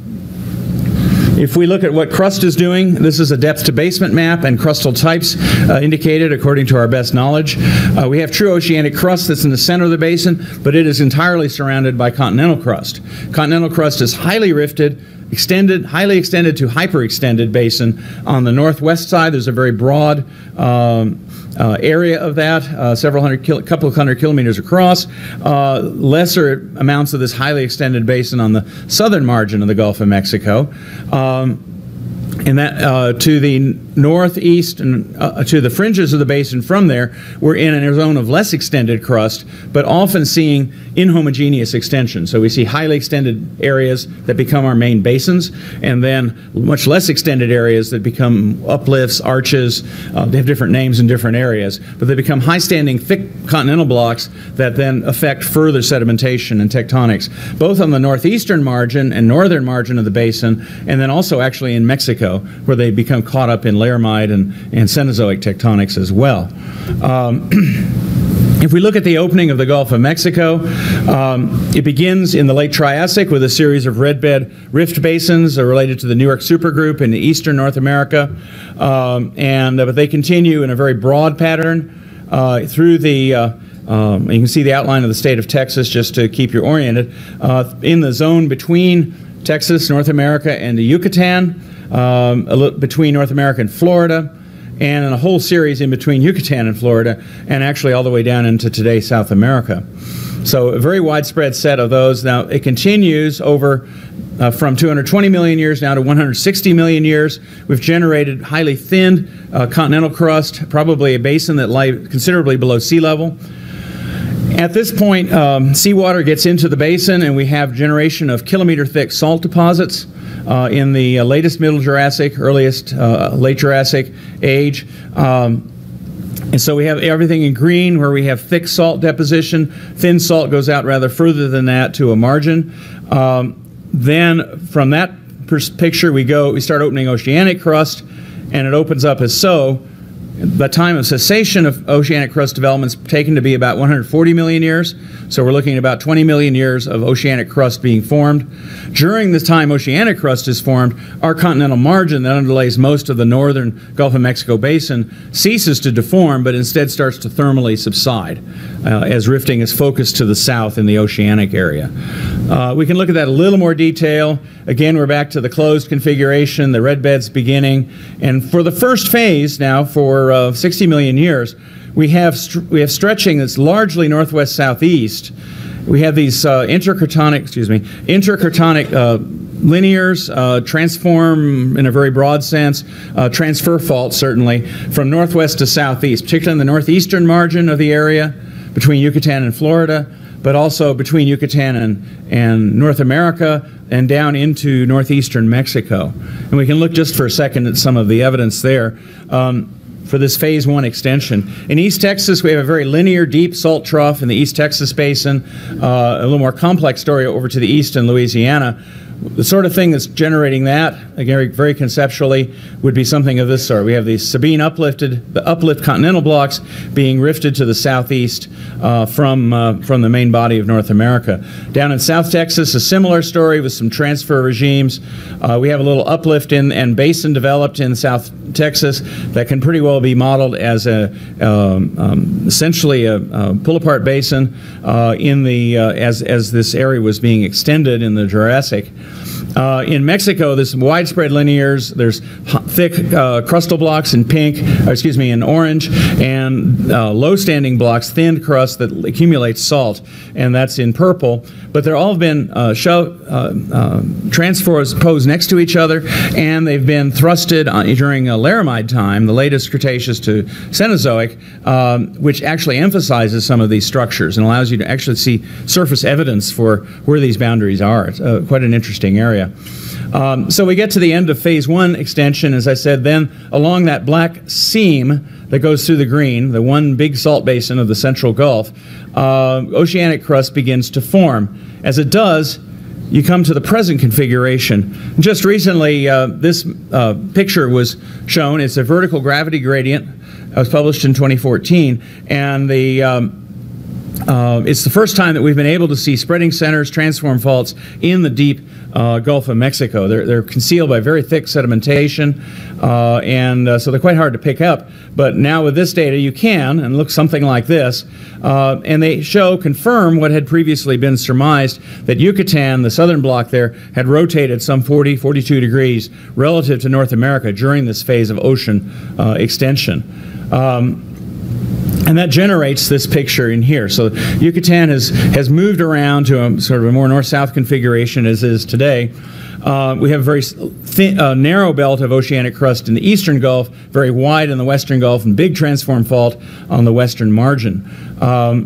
If we look at what crust is doing, this is a depth to basement map and crustal types uh, indicated according to our best knowledge. Uh, we have true oceanic crust that's in the center of the basin, but it is entirely surrounded by continental crust. Continental crust is highly rifted, extended, highly extended to hyperextended basin. On the northwest side, there's a very broad um, uh, area of that, uh, several hundred, kil couple of hundred kilometers across. Uh, lesser amounts of this highly extended basin on the southern margin of the Gulf of Mexico. Um, And that uh, to the northeast and uh, to the fringes of the basin from there, we're in a zone of less extended crust, but often seeing inhomogeneous extension. So we see highly extended areas that become our main basins, and then much less extended areas that become uplifts, arches. Uh, they have different names in different areas, but they become high-standing, thick continental blocks that then affect further sedimentation and tectonics, both on the northeastern margin and northern margin of the basin, and then also actually in Mexico, where they become caught up in laramide and, and Cenozoic tectonics as well. Um, If we look at the opening of the Gulf of Mexico, um, it begins in the late Triassic with a series of red bed rift basins uh, related to the Newark supergroup in eastern North America, um, and uh, but they continue in a very broad pattern uh, through the. Uh, um, you can see the outline of the state of Texas just to keep you oriented uh, in the zone between Texas, North America, and the Yucatan, um, a little between North America and Florida, and in a whole series in between Yucatan and Florida, and actually all the way down into today South America. So a very widespread set of those. Now it continues over uh, from two hundred twenty million years now to one hundred sixty million years. We've generated highly thinned uh, continental crust, probably a basin that lies considerably below sea level. At this point, um, seawater gets into the basin, and we have generation of kilometer-thick salt deposits uh, in the uh, latest Middle Jurassic, earliest uh, Late Jurassic age. Um, and so we have everything in green, where we have thick salt deposition. Thin salt goes out rather further than that to a margin. Um, then from that picture, we go, we start opening oceanic crust, and it opens up as so. The time of cessation of oceanic crust development is taken to be about one hundred forty million years. So we're looking at about twenty million years of oceanic crust being formed. During this time oceanic crust is formed, our continental margin that underlays most of the northern Gulf of Mexico basin ceases to deform, but instead starts to thermally subside uh, as rifting is focused to the south in the oceanic area. Uh, we can look at that in a little more detail. Again, we're back to the closed configuration, the red bed's beginning, and for the first phase now, for uh, sixty million years, we have we have stretching that's largely northwest southeast, we have these uh, intercratonic, excuse me, intercratonic uh, linears, uh, transform in a very broad sense, uh, transfer faults certainly, from northwest to southeast, particularly in the northeastern margin of the area between Yucatan and Florida, but also between Yucatan and, and North America and down into northeastern Mexico. And we can look just for a second at some of the evidence there. Um, for this phase one extension. In East Texas, we have a very linear, deep salt trough in the East Texas Basin, uh, a little more complex story over to the east in Louisiana. The sort of thing that's generating that, again, very conceptually, would be something of this sort. We have these Sabine uplifted, the uplift continental blocks being rifted to the southeast uh, from, uh, from the main body of North America. Down in South Texas, a similar story with some transfer regimes. Uh, we have a little uplift in, and basin developed in South Texas that can pretty well be modeled as a, um, um, essentially a, a pull-apart basin uh, in the, uh, as, as this area was being extended in the Jurassic. Uh, in Mexico, there's some widespread linears. There's thick uh, crustal blocks in pink, or excuse me, in orange, and uh, low-standing blocks, thin crust that accumulates salt, and that's in purple. But they're all been uh, show, uh, uh, transposed next to each other, and they've been thrusted on, during a Laramide time, the latest Cretaceous to Cenozoic, um, which actually emphasizes some of these structures and allows you to actually see surface evidence for where these boundaries are. It's uh, quite an interesting area. Um, so we get to the end of phase one extension, as I said, then along that black seam that goes through the green, the one big salt basin of the Central Gulf, uh, oceanic crust begins to form. As it does, you come to the present configuration. Just recently, uh, this uh, picture was shown. It's a vertical gravity gradient. It was published in twenty fourteen, and the um, Uh, it's the first time that we've been able to see spreading centers, transform faults in the deep uh, Gulf of Mexico. They're, they're concealed by very thick sedimentation, uh, and uh, so they're quite hard to pick up. But now with this data, you can, and look something like this, uh, and they show, confirm what had previously been surmised, that Yucatan, the southern block there, had rotated some forty, forty-two degrees relative to North America during this phase of ocean uh, extension. Um, And that generates this picture in here. So Yucatan has, has moved around to a sort of a more north-south configuration as is today. Uh, we have a very thin, uh, narrow belt of oceanic crust in the eastern Gulf, very wide in the western Gulf, and big transform fault on the western margin. Um,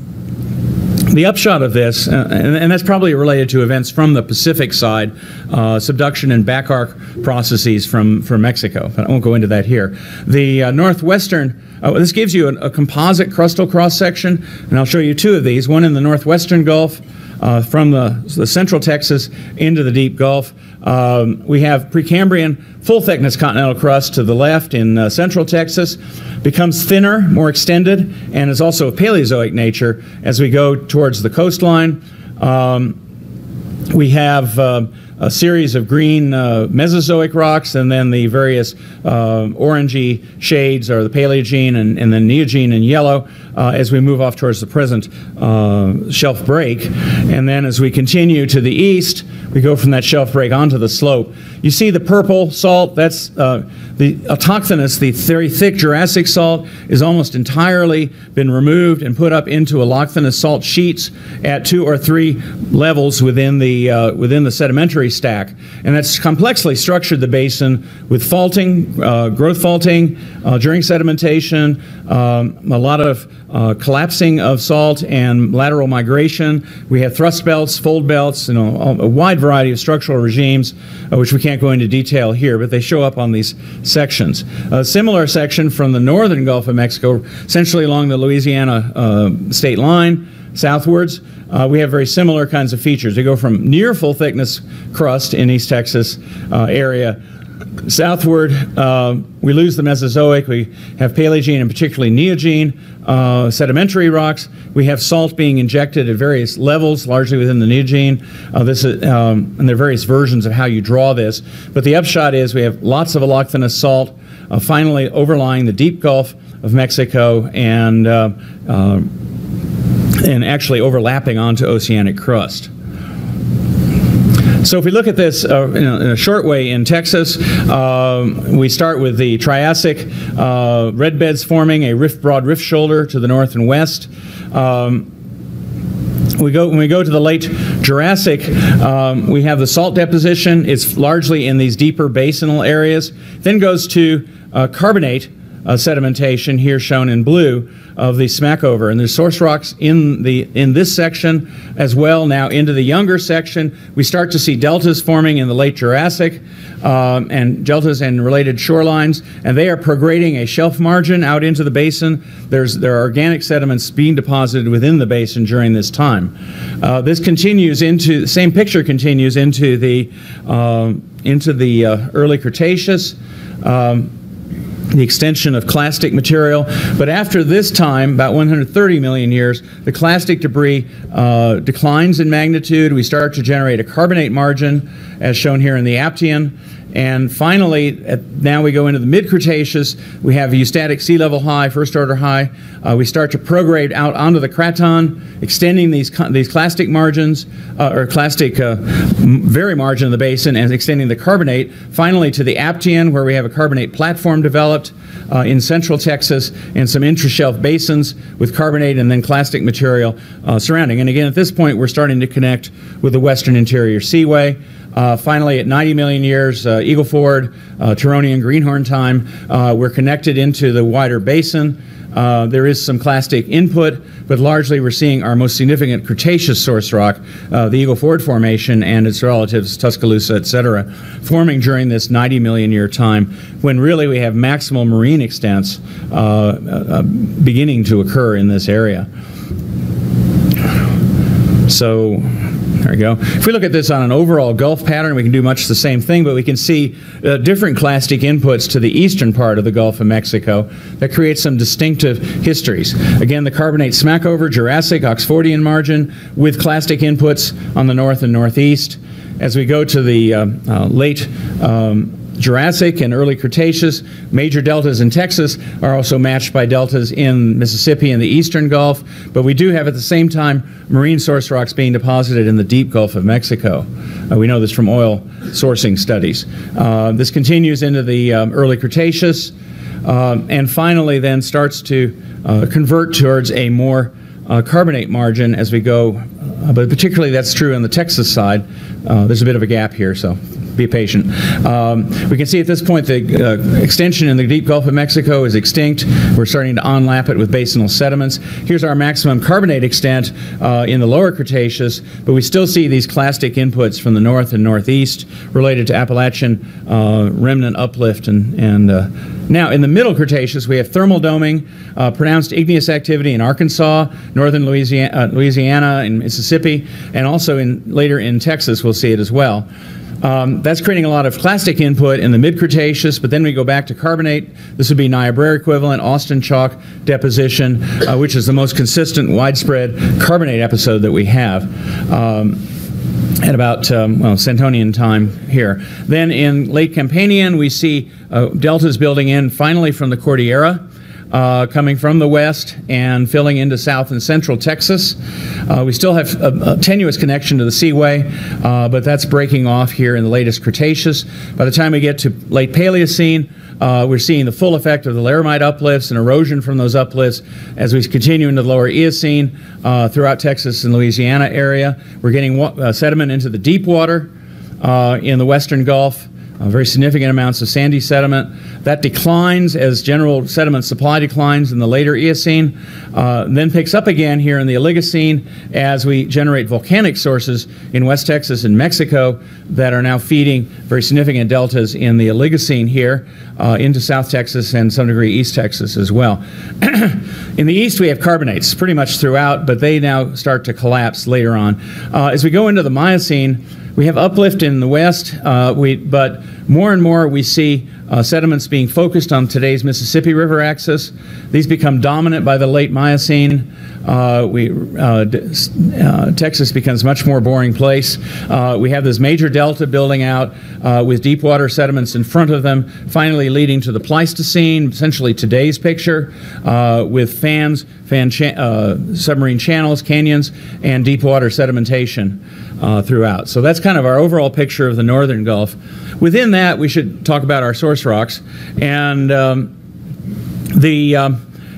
The upshot of this, uh, and, and that's probably related to events from the Pacific side, uh, subduction and back arc processes from, from Mexico, but I won't go into that here. The uh, northwestern, uh, this gives you a, a composite crustal cross-section, and I'll show you two of these, one in the northwestern Gulf, Uh, from the, the central Texas into the deep Gulf. Um, we have Precambrian full-thickness continental crust to the left in uh, central Texas. Becomes thinner, more extended, and is also of Paleozoic nature as we go towards the coastline. Um, we have uh, a series of green uh, Mesozoic rocks, and then the various uh, orangey shades are the Paleogene and, and then Neogene in yellow uh, as we move off towards the present uh, shelf break. And then as we continue to the east, we go from that shelf break onto the slope. You see the purple salt, that's uh, the autochthonous, the very thick Jurassic salt is almost entirely been removed and put up into allochthonous salt sheets at two or three levels within the, uh, within the sedimentary stack. And that's complexly structured the basin with faulting, uh, growth faulting uh, during sedimentation, um, a lot of uh, collapsing of salt and lateral migration. We have thrust belts, fold belts, you know, a wide variety of structural regimes, uh, which we can't go into detail here, but they show up on these sections. A similar section from the northern Gulf of Mexico, essentially along the Louisiana uh, state line, southwards. Uh, we have very similar kinds of features. We go from near full thickness crust in East Texas uh, area southward. Uh, we lose the Mesozoic. We have Paleogene and particularly Neogene uh, sedimentary rocks. We have salt being injected at various levels, largely within the Neogene. Uh, this is, um, and there are various versions of how you draw this. But the upshot is we have lots of allochthonous salt uh, finally overlying the deep Gulf of Mexico and uh, uh, and actually overlapping onto oceanic crust. So if we look at this uh, in, a, in a short way in Texas, uh, we start with the Triassic uh, red beds forming a rift, broad rift shoulder to the north and west. Um, We go, when we go to the late Jurassic, um, we have the salt deposition. It's largely in these deeper basinal areas. Then goes to uh, carbonate uh, sedimentation, here shown in blue, of the Smackover. And there's source rocks in, the, in this section as well. Now into the younger section, we start to see deltas forming in the late Jurassic, um, and deltas and related shorelines, and they are prograding a shelf margin out into the basin. There's, there are organic sediments being deposited within the basin during this time. Uh, this continues into, the same picture continues into the, uh, into the uh, early Cretaceous. Um, the extension of clastic material. But after this time, about one hundred thirty million years, the clastic debris uh, declines in magnitude. We start to generate a carbonate margin, as shown here in the Aptian. And finally, at, now we go into the mid-Cretaceous. We have a eustatic sea level high, first order high. Uh, we start to prograde out onto the craton, extending these these clastic margins, uh, or clastic uh, very margin of the basin, and extending the carbonate. Finally to the Aptian, where we have a carbonate platform developed uh, in central Texas, and some intrashelf basins with carbonate and then clastic material uh, surrounding. And again, at this point, we're starting to connect with the Western Interior Seaway. Uh, finally, at ninety million years, uh, Eagle Ford, uh, Turonian Greenhorn time, uh, we're connected into the wider basin. Uh, there is some clastic input, but largely we're seeing our most significant Cretaceous source rock, uh, the Eagle Ford Formation and its relatives, Tuscaloosa, et cetera, forming during this ninety million year time, when really we have maximal marine extents uh, uh, beginning to occur in this area. So, there we go. If we look at this on an overall Gulf pattern, we can do much the same thing, but we can see uh, different clastic inputs to the eastern part of the Gulf of Mexico that create some distinctive histories. Again, the carbonate Smackover, Jurassic, Oxfordian margin, with clastic inputs on the north and northeast. As we go to the uh, uh, late um, Jurassic and early Cretaceous, major deltas in Texas are also matched by deltas in Mississippi and the eastern Gulf, but we do have at the same time marine source rocks being deposited in the deep Gulf of Mexico. Uh, we know this from oil sourcing studies. Uh, this continues into the um, early Cretaceous, um, and finally then starts to uh, convert towards a more uh, carbonate margin as we go, uh, but particularly that's true on the Texas side. Uh, there's a bit of a gap here, so be patient. Um, we can see at this point the uh, extension in the deep Gulf of Mexico is extinct. We're starting to onlap it with basinal sediments. Here's our maximum carbonate extent uh, in the lower Cretaceous, but we still see these clastic inputs from the north and northeast related to Appalachian uh, remnant uplift. And, and uh, now in the middle Cretaceous, we have thermal doming, uh, pronounced igneous activity in Arkansas, northern Louisiana, uh, Louisiana and Mississippi, and also in, later in Texas we'll see it as well. Um, that's creating a lot of clastic input in the mid-Cretaceous, but then we go back to carbonate. This would be Niobrara equivalent, Austin chalk deposition, uh, which is the most consistent, widespread carbonate episode that we have. Um, at about um, well, Santonian time here. Then in late Campanian, we see uh, deltas building in finally from the Cordillera, Uh, coming from the west and filling into south and central Texas. Uh, we still have a, a tenuous connection to the Seaway, uh, but that's breaking off here in the latest Cretaceous. By the time we get to late Paleocene, uh, we're seeing the full effect of the laramide uplifts and erosion from those uplifts as we continue into the lower Eocene uh, throughout Texas and Louisiana area. We're getting uh, sediment into the deep water uh, in the western Gulf. Uh, very significant amounts of sandy sediment. That declines as general sediment supply declines in the later Eocene, uh, then picks up again here in the Oligocene as we generate volcanic sources in West Texas and Mexico that are now feeding very significant deltas in the Oligocene here uh, into South Texas and some degree East Texas as well. In the east we have carbonates pretty much throughout, but they now start to collapse later on. Uh, as we go into the Miocene, we have uplift in the west, uh, we, but more and more we see uh, sediments being focused on today's Mississippi River axis. These become dominant by the late Miocene. Uh, we, uh, uh, Texas becomes a much more boring place. Uh, we have this major delta building out uh, with deep water sediments in front of them, finally leading to the Pleistocene, essentially today's picture, uh, with fans, fan cha uh, submarine channels, canyons, and deep water sedimentation uh, throughout. So that's kind of our overall picture of the northern Gulf. Within that, we should talk about our source rocks. And um, the um,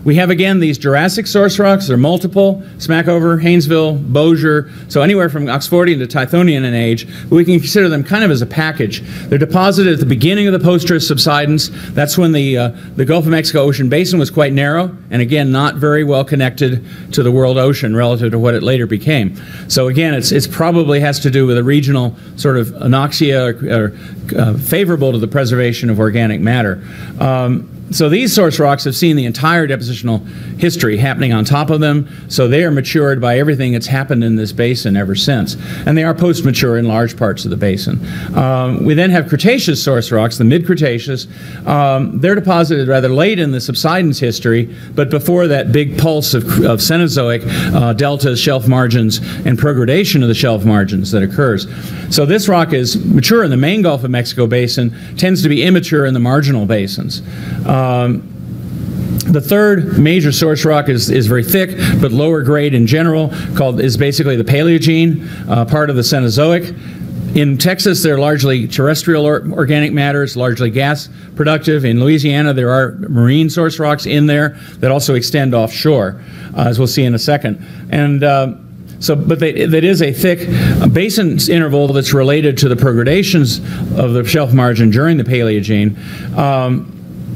We have, again, these Jurassic source rocks. They're multiple: Smackover, Haynesville, Bossier, so anywhere from Oxfordian to Tithonian in age. But we can consider them kind of as a package. They're deposited at the beginning of the post-Earth subsidence. That's when the, uh, the Gulf of Mexico Ocean Basin was quite narrow, and again, not very well connected to the world ocean relative to what it later became. So again, it's, it's probably has to do with a regional sort of anoxia or, or uh, favorable to the preservation of organic matter. Um, So these source rocks have seen the entire depositional history happening on top of them, so they are matured by everything that's happened in this basin ever since. And they are post-mature in large parts of the basin. Um, we then have Cretaceous source rocks, the mid-Cretaceous. Um, they're deposited rather late in the subsidence history, but before that big pulse of, of Cenozoic uh, deltas, shelf margins, and progradation of the shelf margins that occurs. So this rock is mature in the main Gulf of Mexico basin, tends to be immature in the marginal basins. Um, the third major source rock is, is very thick but lower grade in general, called is basically the Paleogene, uh, part of the Cenozoic. In Texas, they're largely terrestrial or organic matters, largely gas productive. In Louisiana, there are marine source rocks in there that also extend offshore, uh, as we'll see in a second. And uh, So, but they, that is a thick basin interval that's related to the progradations of the shelf margin during the Paleogene. Um,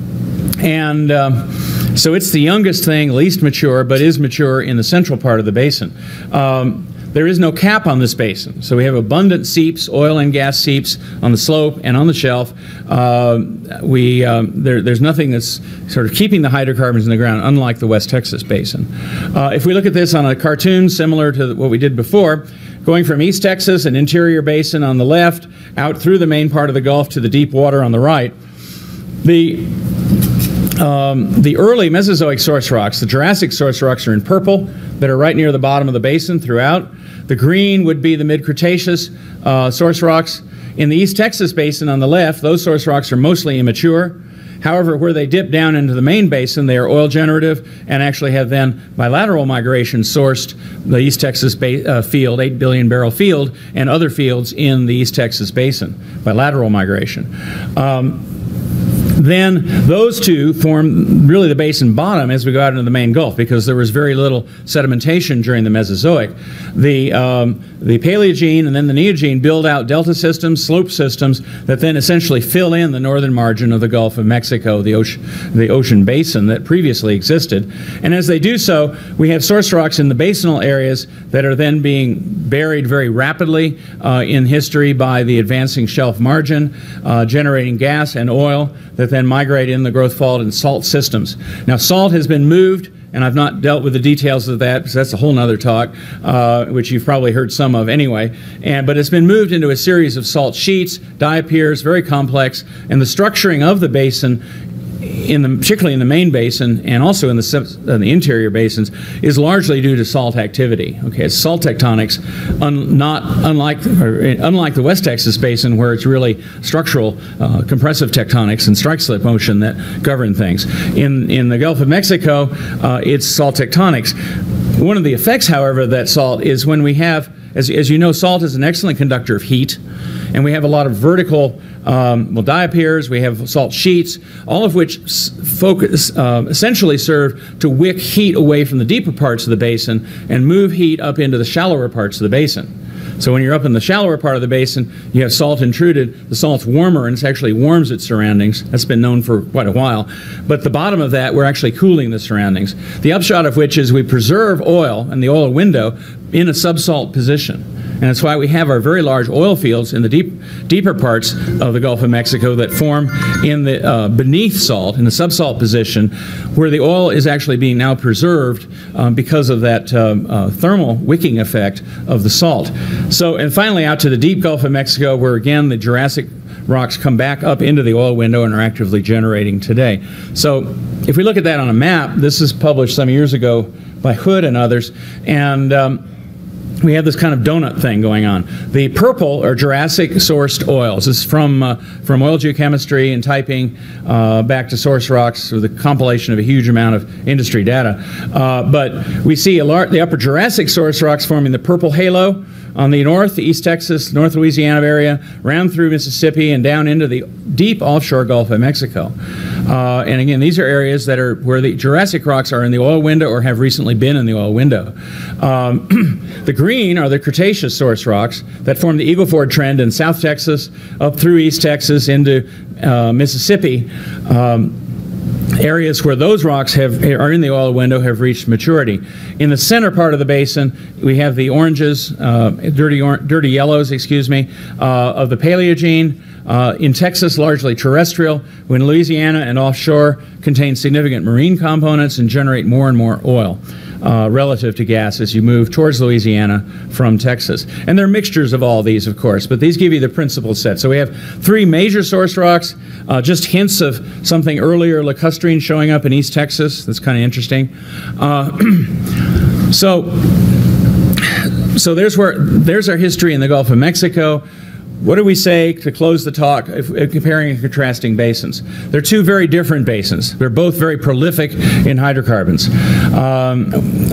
and um, so it's the youngest thing, least mature, but is mature in the central part of the basin. Um, There is no cap on this basin, so we have abundant seeps, oil and gas seeps on the slope and on the shelf. Uh, we, um, there, there's nothing that's sort of keeping the hydrocarbons in the ground, unlike the West Texas basin. Uh, if we look at this on a cartoon similar to what we did before, going from East Texas, an interior basin on the left, out through the main part of the Gulf to the deep water on the right, the Um, the early Mesozoic source rocks, the Jurassic source rocks, are in purple, that are right near the bottom of the basin throughout. The green would be the mid-Cretaceous uh, source rocks. In the East Texas basin on the left, those source rocks are mostly immature. However, where they dip down into the main basin, they are oil generative and actually have then bilateral migration sourced the East Texas ba uh, field, eight billion barrel field, and other fields in the East Texas basin, bilateral migration. Um, Then those two form really the basin bottom as we go out into the main Gulf, because there was very little sedimentation during the Mesozoic. The, um, the Paleogene and then the Neogene build out delta systems, slope systems, that then essentially fill in the northern margin of the Gulf of Mexico, the ocean, the ocean basin that previously existed. And as they do so, we have source rocks in the basinal areas that are then being buried very rapidly uh, in history by the advancing shelf margin, uh, generating gas and oil that then migrate in the growth fault and salt systems. Now, salt has been moved, and I've not dealt with the details of that, because that's a whole nother talk, uh, which you've probably heard some of anyway. And, but it's been moved into a series of salt sheets, diapirs, very complex, and the structuring of the basin, in the, particularly in the main basin and also in the, in the interior basins, is largely due to salt activity. Okay, it's salt tectonics, un, not unlike or, unlike the West Texas basin, where it's really structural uh, compressive tectonics and strike slip motion that govern things. In in the Gulf of Mexico, uh, it's salt tectonics. One of the effects, however, of that salt is when we have, as, as you know, salt is an excellent conductor of heat, and we have a lot of vertical Um, well, diapirs, we have salt sheets, all of which focus, uh, essentially serve to wick heat away from the deeper parts of the basin and move heat up into the shallower parts of the basin. So when you're up in the shallower part of the basin, you have salt intruded, the salt's warmer and it actually warms its surroundings. That's been known for quite a while. But the bottom of that, we're actually cooling the surroundings. The upshot of which is we preserve oil and the oil window in a subsalt position. And that's why we have our very large oil fields in the deep, deeper parts of the Gulf of Mexico that form in the uh, beneath salt, in the subsalt position, where the oil is actually being now preserved um, because of that uh, uh, thermal wicking effect of the salt. So, and finally out to the deep Gulf of Mexico, where again the Jurassic rocks come back up into the oil window and are actively generating today. So if we look at that on a map, this is published some years ago by Hood and others, and um, we have this kind of donut thing going on. The purple are Jurassic-sourced oils. This is from, uh, from oil geochemistry and typing uh, back to source rocks, or the compilation of a huge amount of industry data. Uh, but we see a lar the upper Jurassic source rocks forming the purple halo on the north, the East Texas, North Louisiana area, round through Mississippi and down into the deep offshore Gulf of Mexico. Uh, and again, these are areas that are where the Jurassic rocks are in the oil window or have recently been in the oil window. Um, the green are the Cretaceous source rocks that form the Eagle Ford Trend in South Texas, up through East Texas into uh, Mississippi. Um, Areas where those rocks have, are in the oil window have reached maturity. In the center part of the basin, we have the oranges, uh, dirty, or, dirty yellows, excuse me, uh, of the Paleogene. Uh, in Texas, largely terrestrial, when Louisiana and offshore contain significant marine components and generate more and more oil uh, relative to gas as you move towards Louisiana from Texas. And there are mixtures of all these, of course, but these give you the principal set. So we have three major source rocks, uh, just hints of something earlier lacustrine showing up in East Texas. That's kind of interesting. Uh, so, so there's where there's our history in the Gulf of Mexico. What do we say to close the talk if, if comparing and contrasting basins? They're two very different basins. They're both very prolific in hydrocarbons. Um,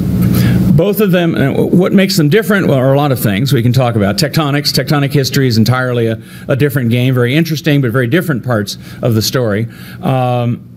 both of them, uh, what makes them different? Well, are a lot of things we can talk about. Tectonics, tectonic history is entirely a, a different game, very interesting, but very different parts of the story. Um,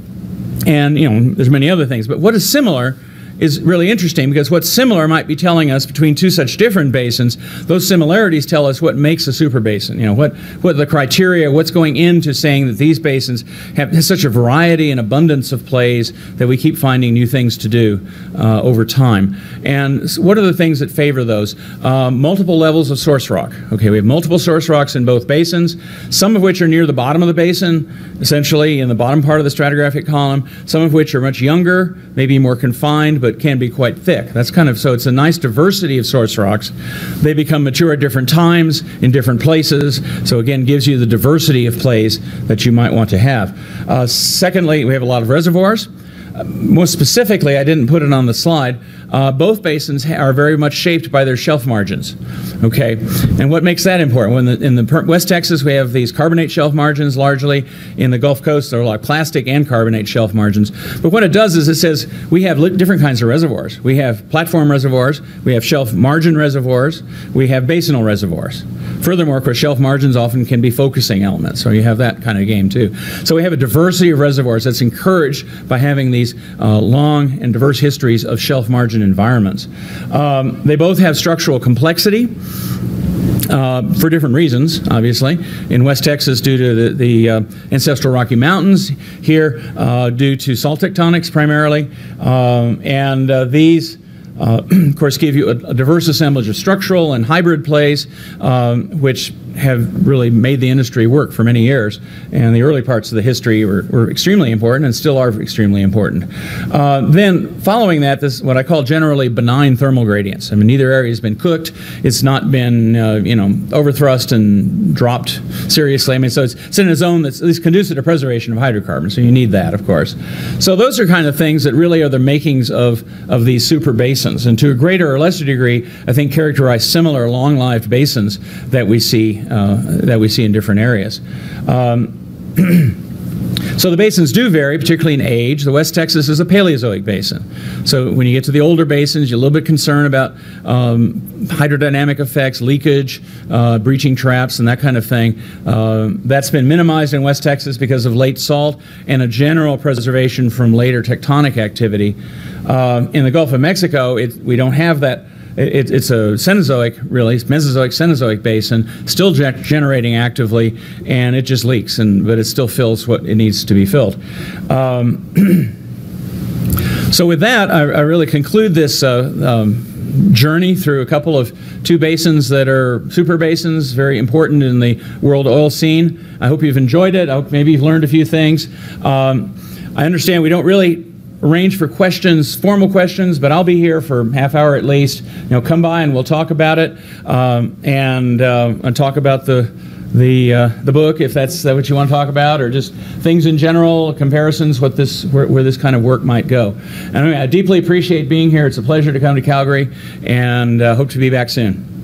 and, you know, there's many other things. But what is similar is really interesting, because what's similar might be telling us between two such different basins, those similarities tell us what makes a super basin. You know, what, what the criteria, what's going into saying that these basins have such a variety and abundance of plays that we keep finding new things to do uh, over time. And what are the things that favor those? Uh, multiple levels of source rock. Okay, we have multiple source rocks in both basins, some of which are near the bottom of the basin, essentially in the bottom part of the stratigraphic column, some of which are much younger, maybe more confined, but can be quite thick. That's kind of, so it's a nice diversity of source rocks. They become mature at different times, in different places, so again, gives you the diversity of plays that you might want to have. Uh, secondly, we have a lot of reservoirs. Uh, more specifically, I didn't put it on the slide, uh, both basins are very much shaped by their shelf margins. Okay, and what makes that important? When the, in the West Texas, we have these carbonate shelf margins largely. In the Gulf Coast, there are a lot of plastic and carbonate shelf margins. But what it does is it says we have different kinds of reservoirs. We have platform reservoirs, we have shelf margin reservoirs, we have basinal reservoirs. Furthermore, of course, shelf margins often can be focusing elements, so you have that kind of game too. So we have a diversity of reservoirs that's encouraged by having these uh, long and diverse histories of shelf margin environments. Um, they both have structural complexity. Uh, for different reasons, obviously. In West Texas, due to the, the uh, ancestral Rocky Mountains. Here, uh, due to salt tectonics primarily. Um, and uh, these, uh, of course, give you a, a diverse assemblage of structural and hybrid plays, um, which have really made the industry work for many years. And the early parts of the history were, were extremely important and still are extremely important. Uh, then following that, this what I call generally benign thermal gradients. I mean, neither area has been cooked. It's not been, uh, you know, overthrust and dropped seriously. I mean, so it's, it's in a zone that's at least conducive to preservation of hydrocarbons. So you need that, of course. So those are kind of things that really are the makings of, of these super basins. And to a greater or lesser degree, I think characterize similar long-lived basins that we see Uh, that we see in different areas. Um, so the basins do vary, particularly in age. The West Texas is a Paleozoic basin. So when you get to the older basins, you're a little bit concerned about um, hydrodynamic effects, leakage, uh, breaching traps, and that kind of thing. Uh, that's been minimized in West Texas because of late salt and a general preservation from later tectonic activity. Uh, in the Gulf of Mexico, it, we don't have that. It, it's a Cenozoic, really, Mesozoic, Cenozoic basin, still ge generating actively, and it just leaks, and, but it still fills what it needs to be filled. Um, so with that, I, I really conclude this uh, um, journey through a couple of two basins that are super basins, very important in the world oil scene. I hope you've enjoyed it. I hope maybe you've learned a few things. Um, I understand we don't really arrange for questions, formal questions, but I'll be here for a half hour at least. You know, come by and we'll talk about it, um, and uh, and talk about the the uh, the book, if that's what you want to talk about, or just things in general, comparisons, what this where, where this kind of work might go. Anyway, I deeply appreciate being here. It's a pleasure to come to Calgary, and uh, hope to be back soon.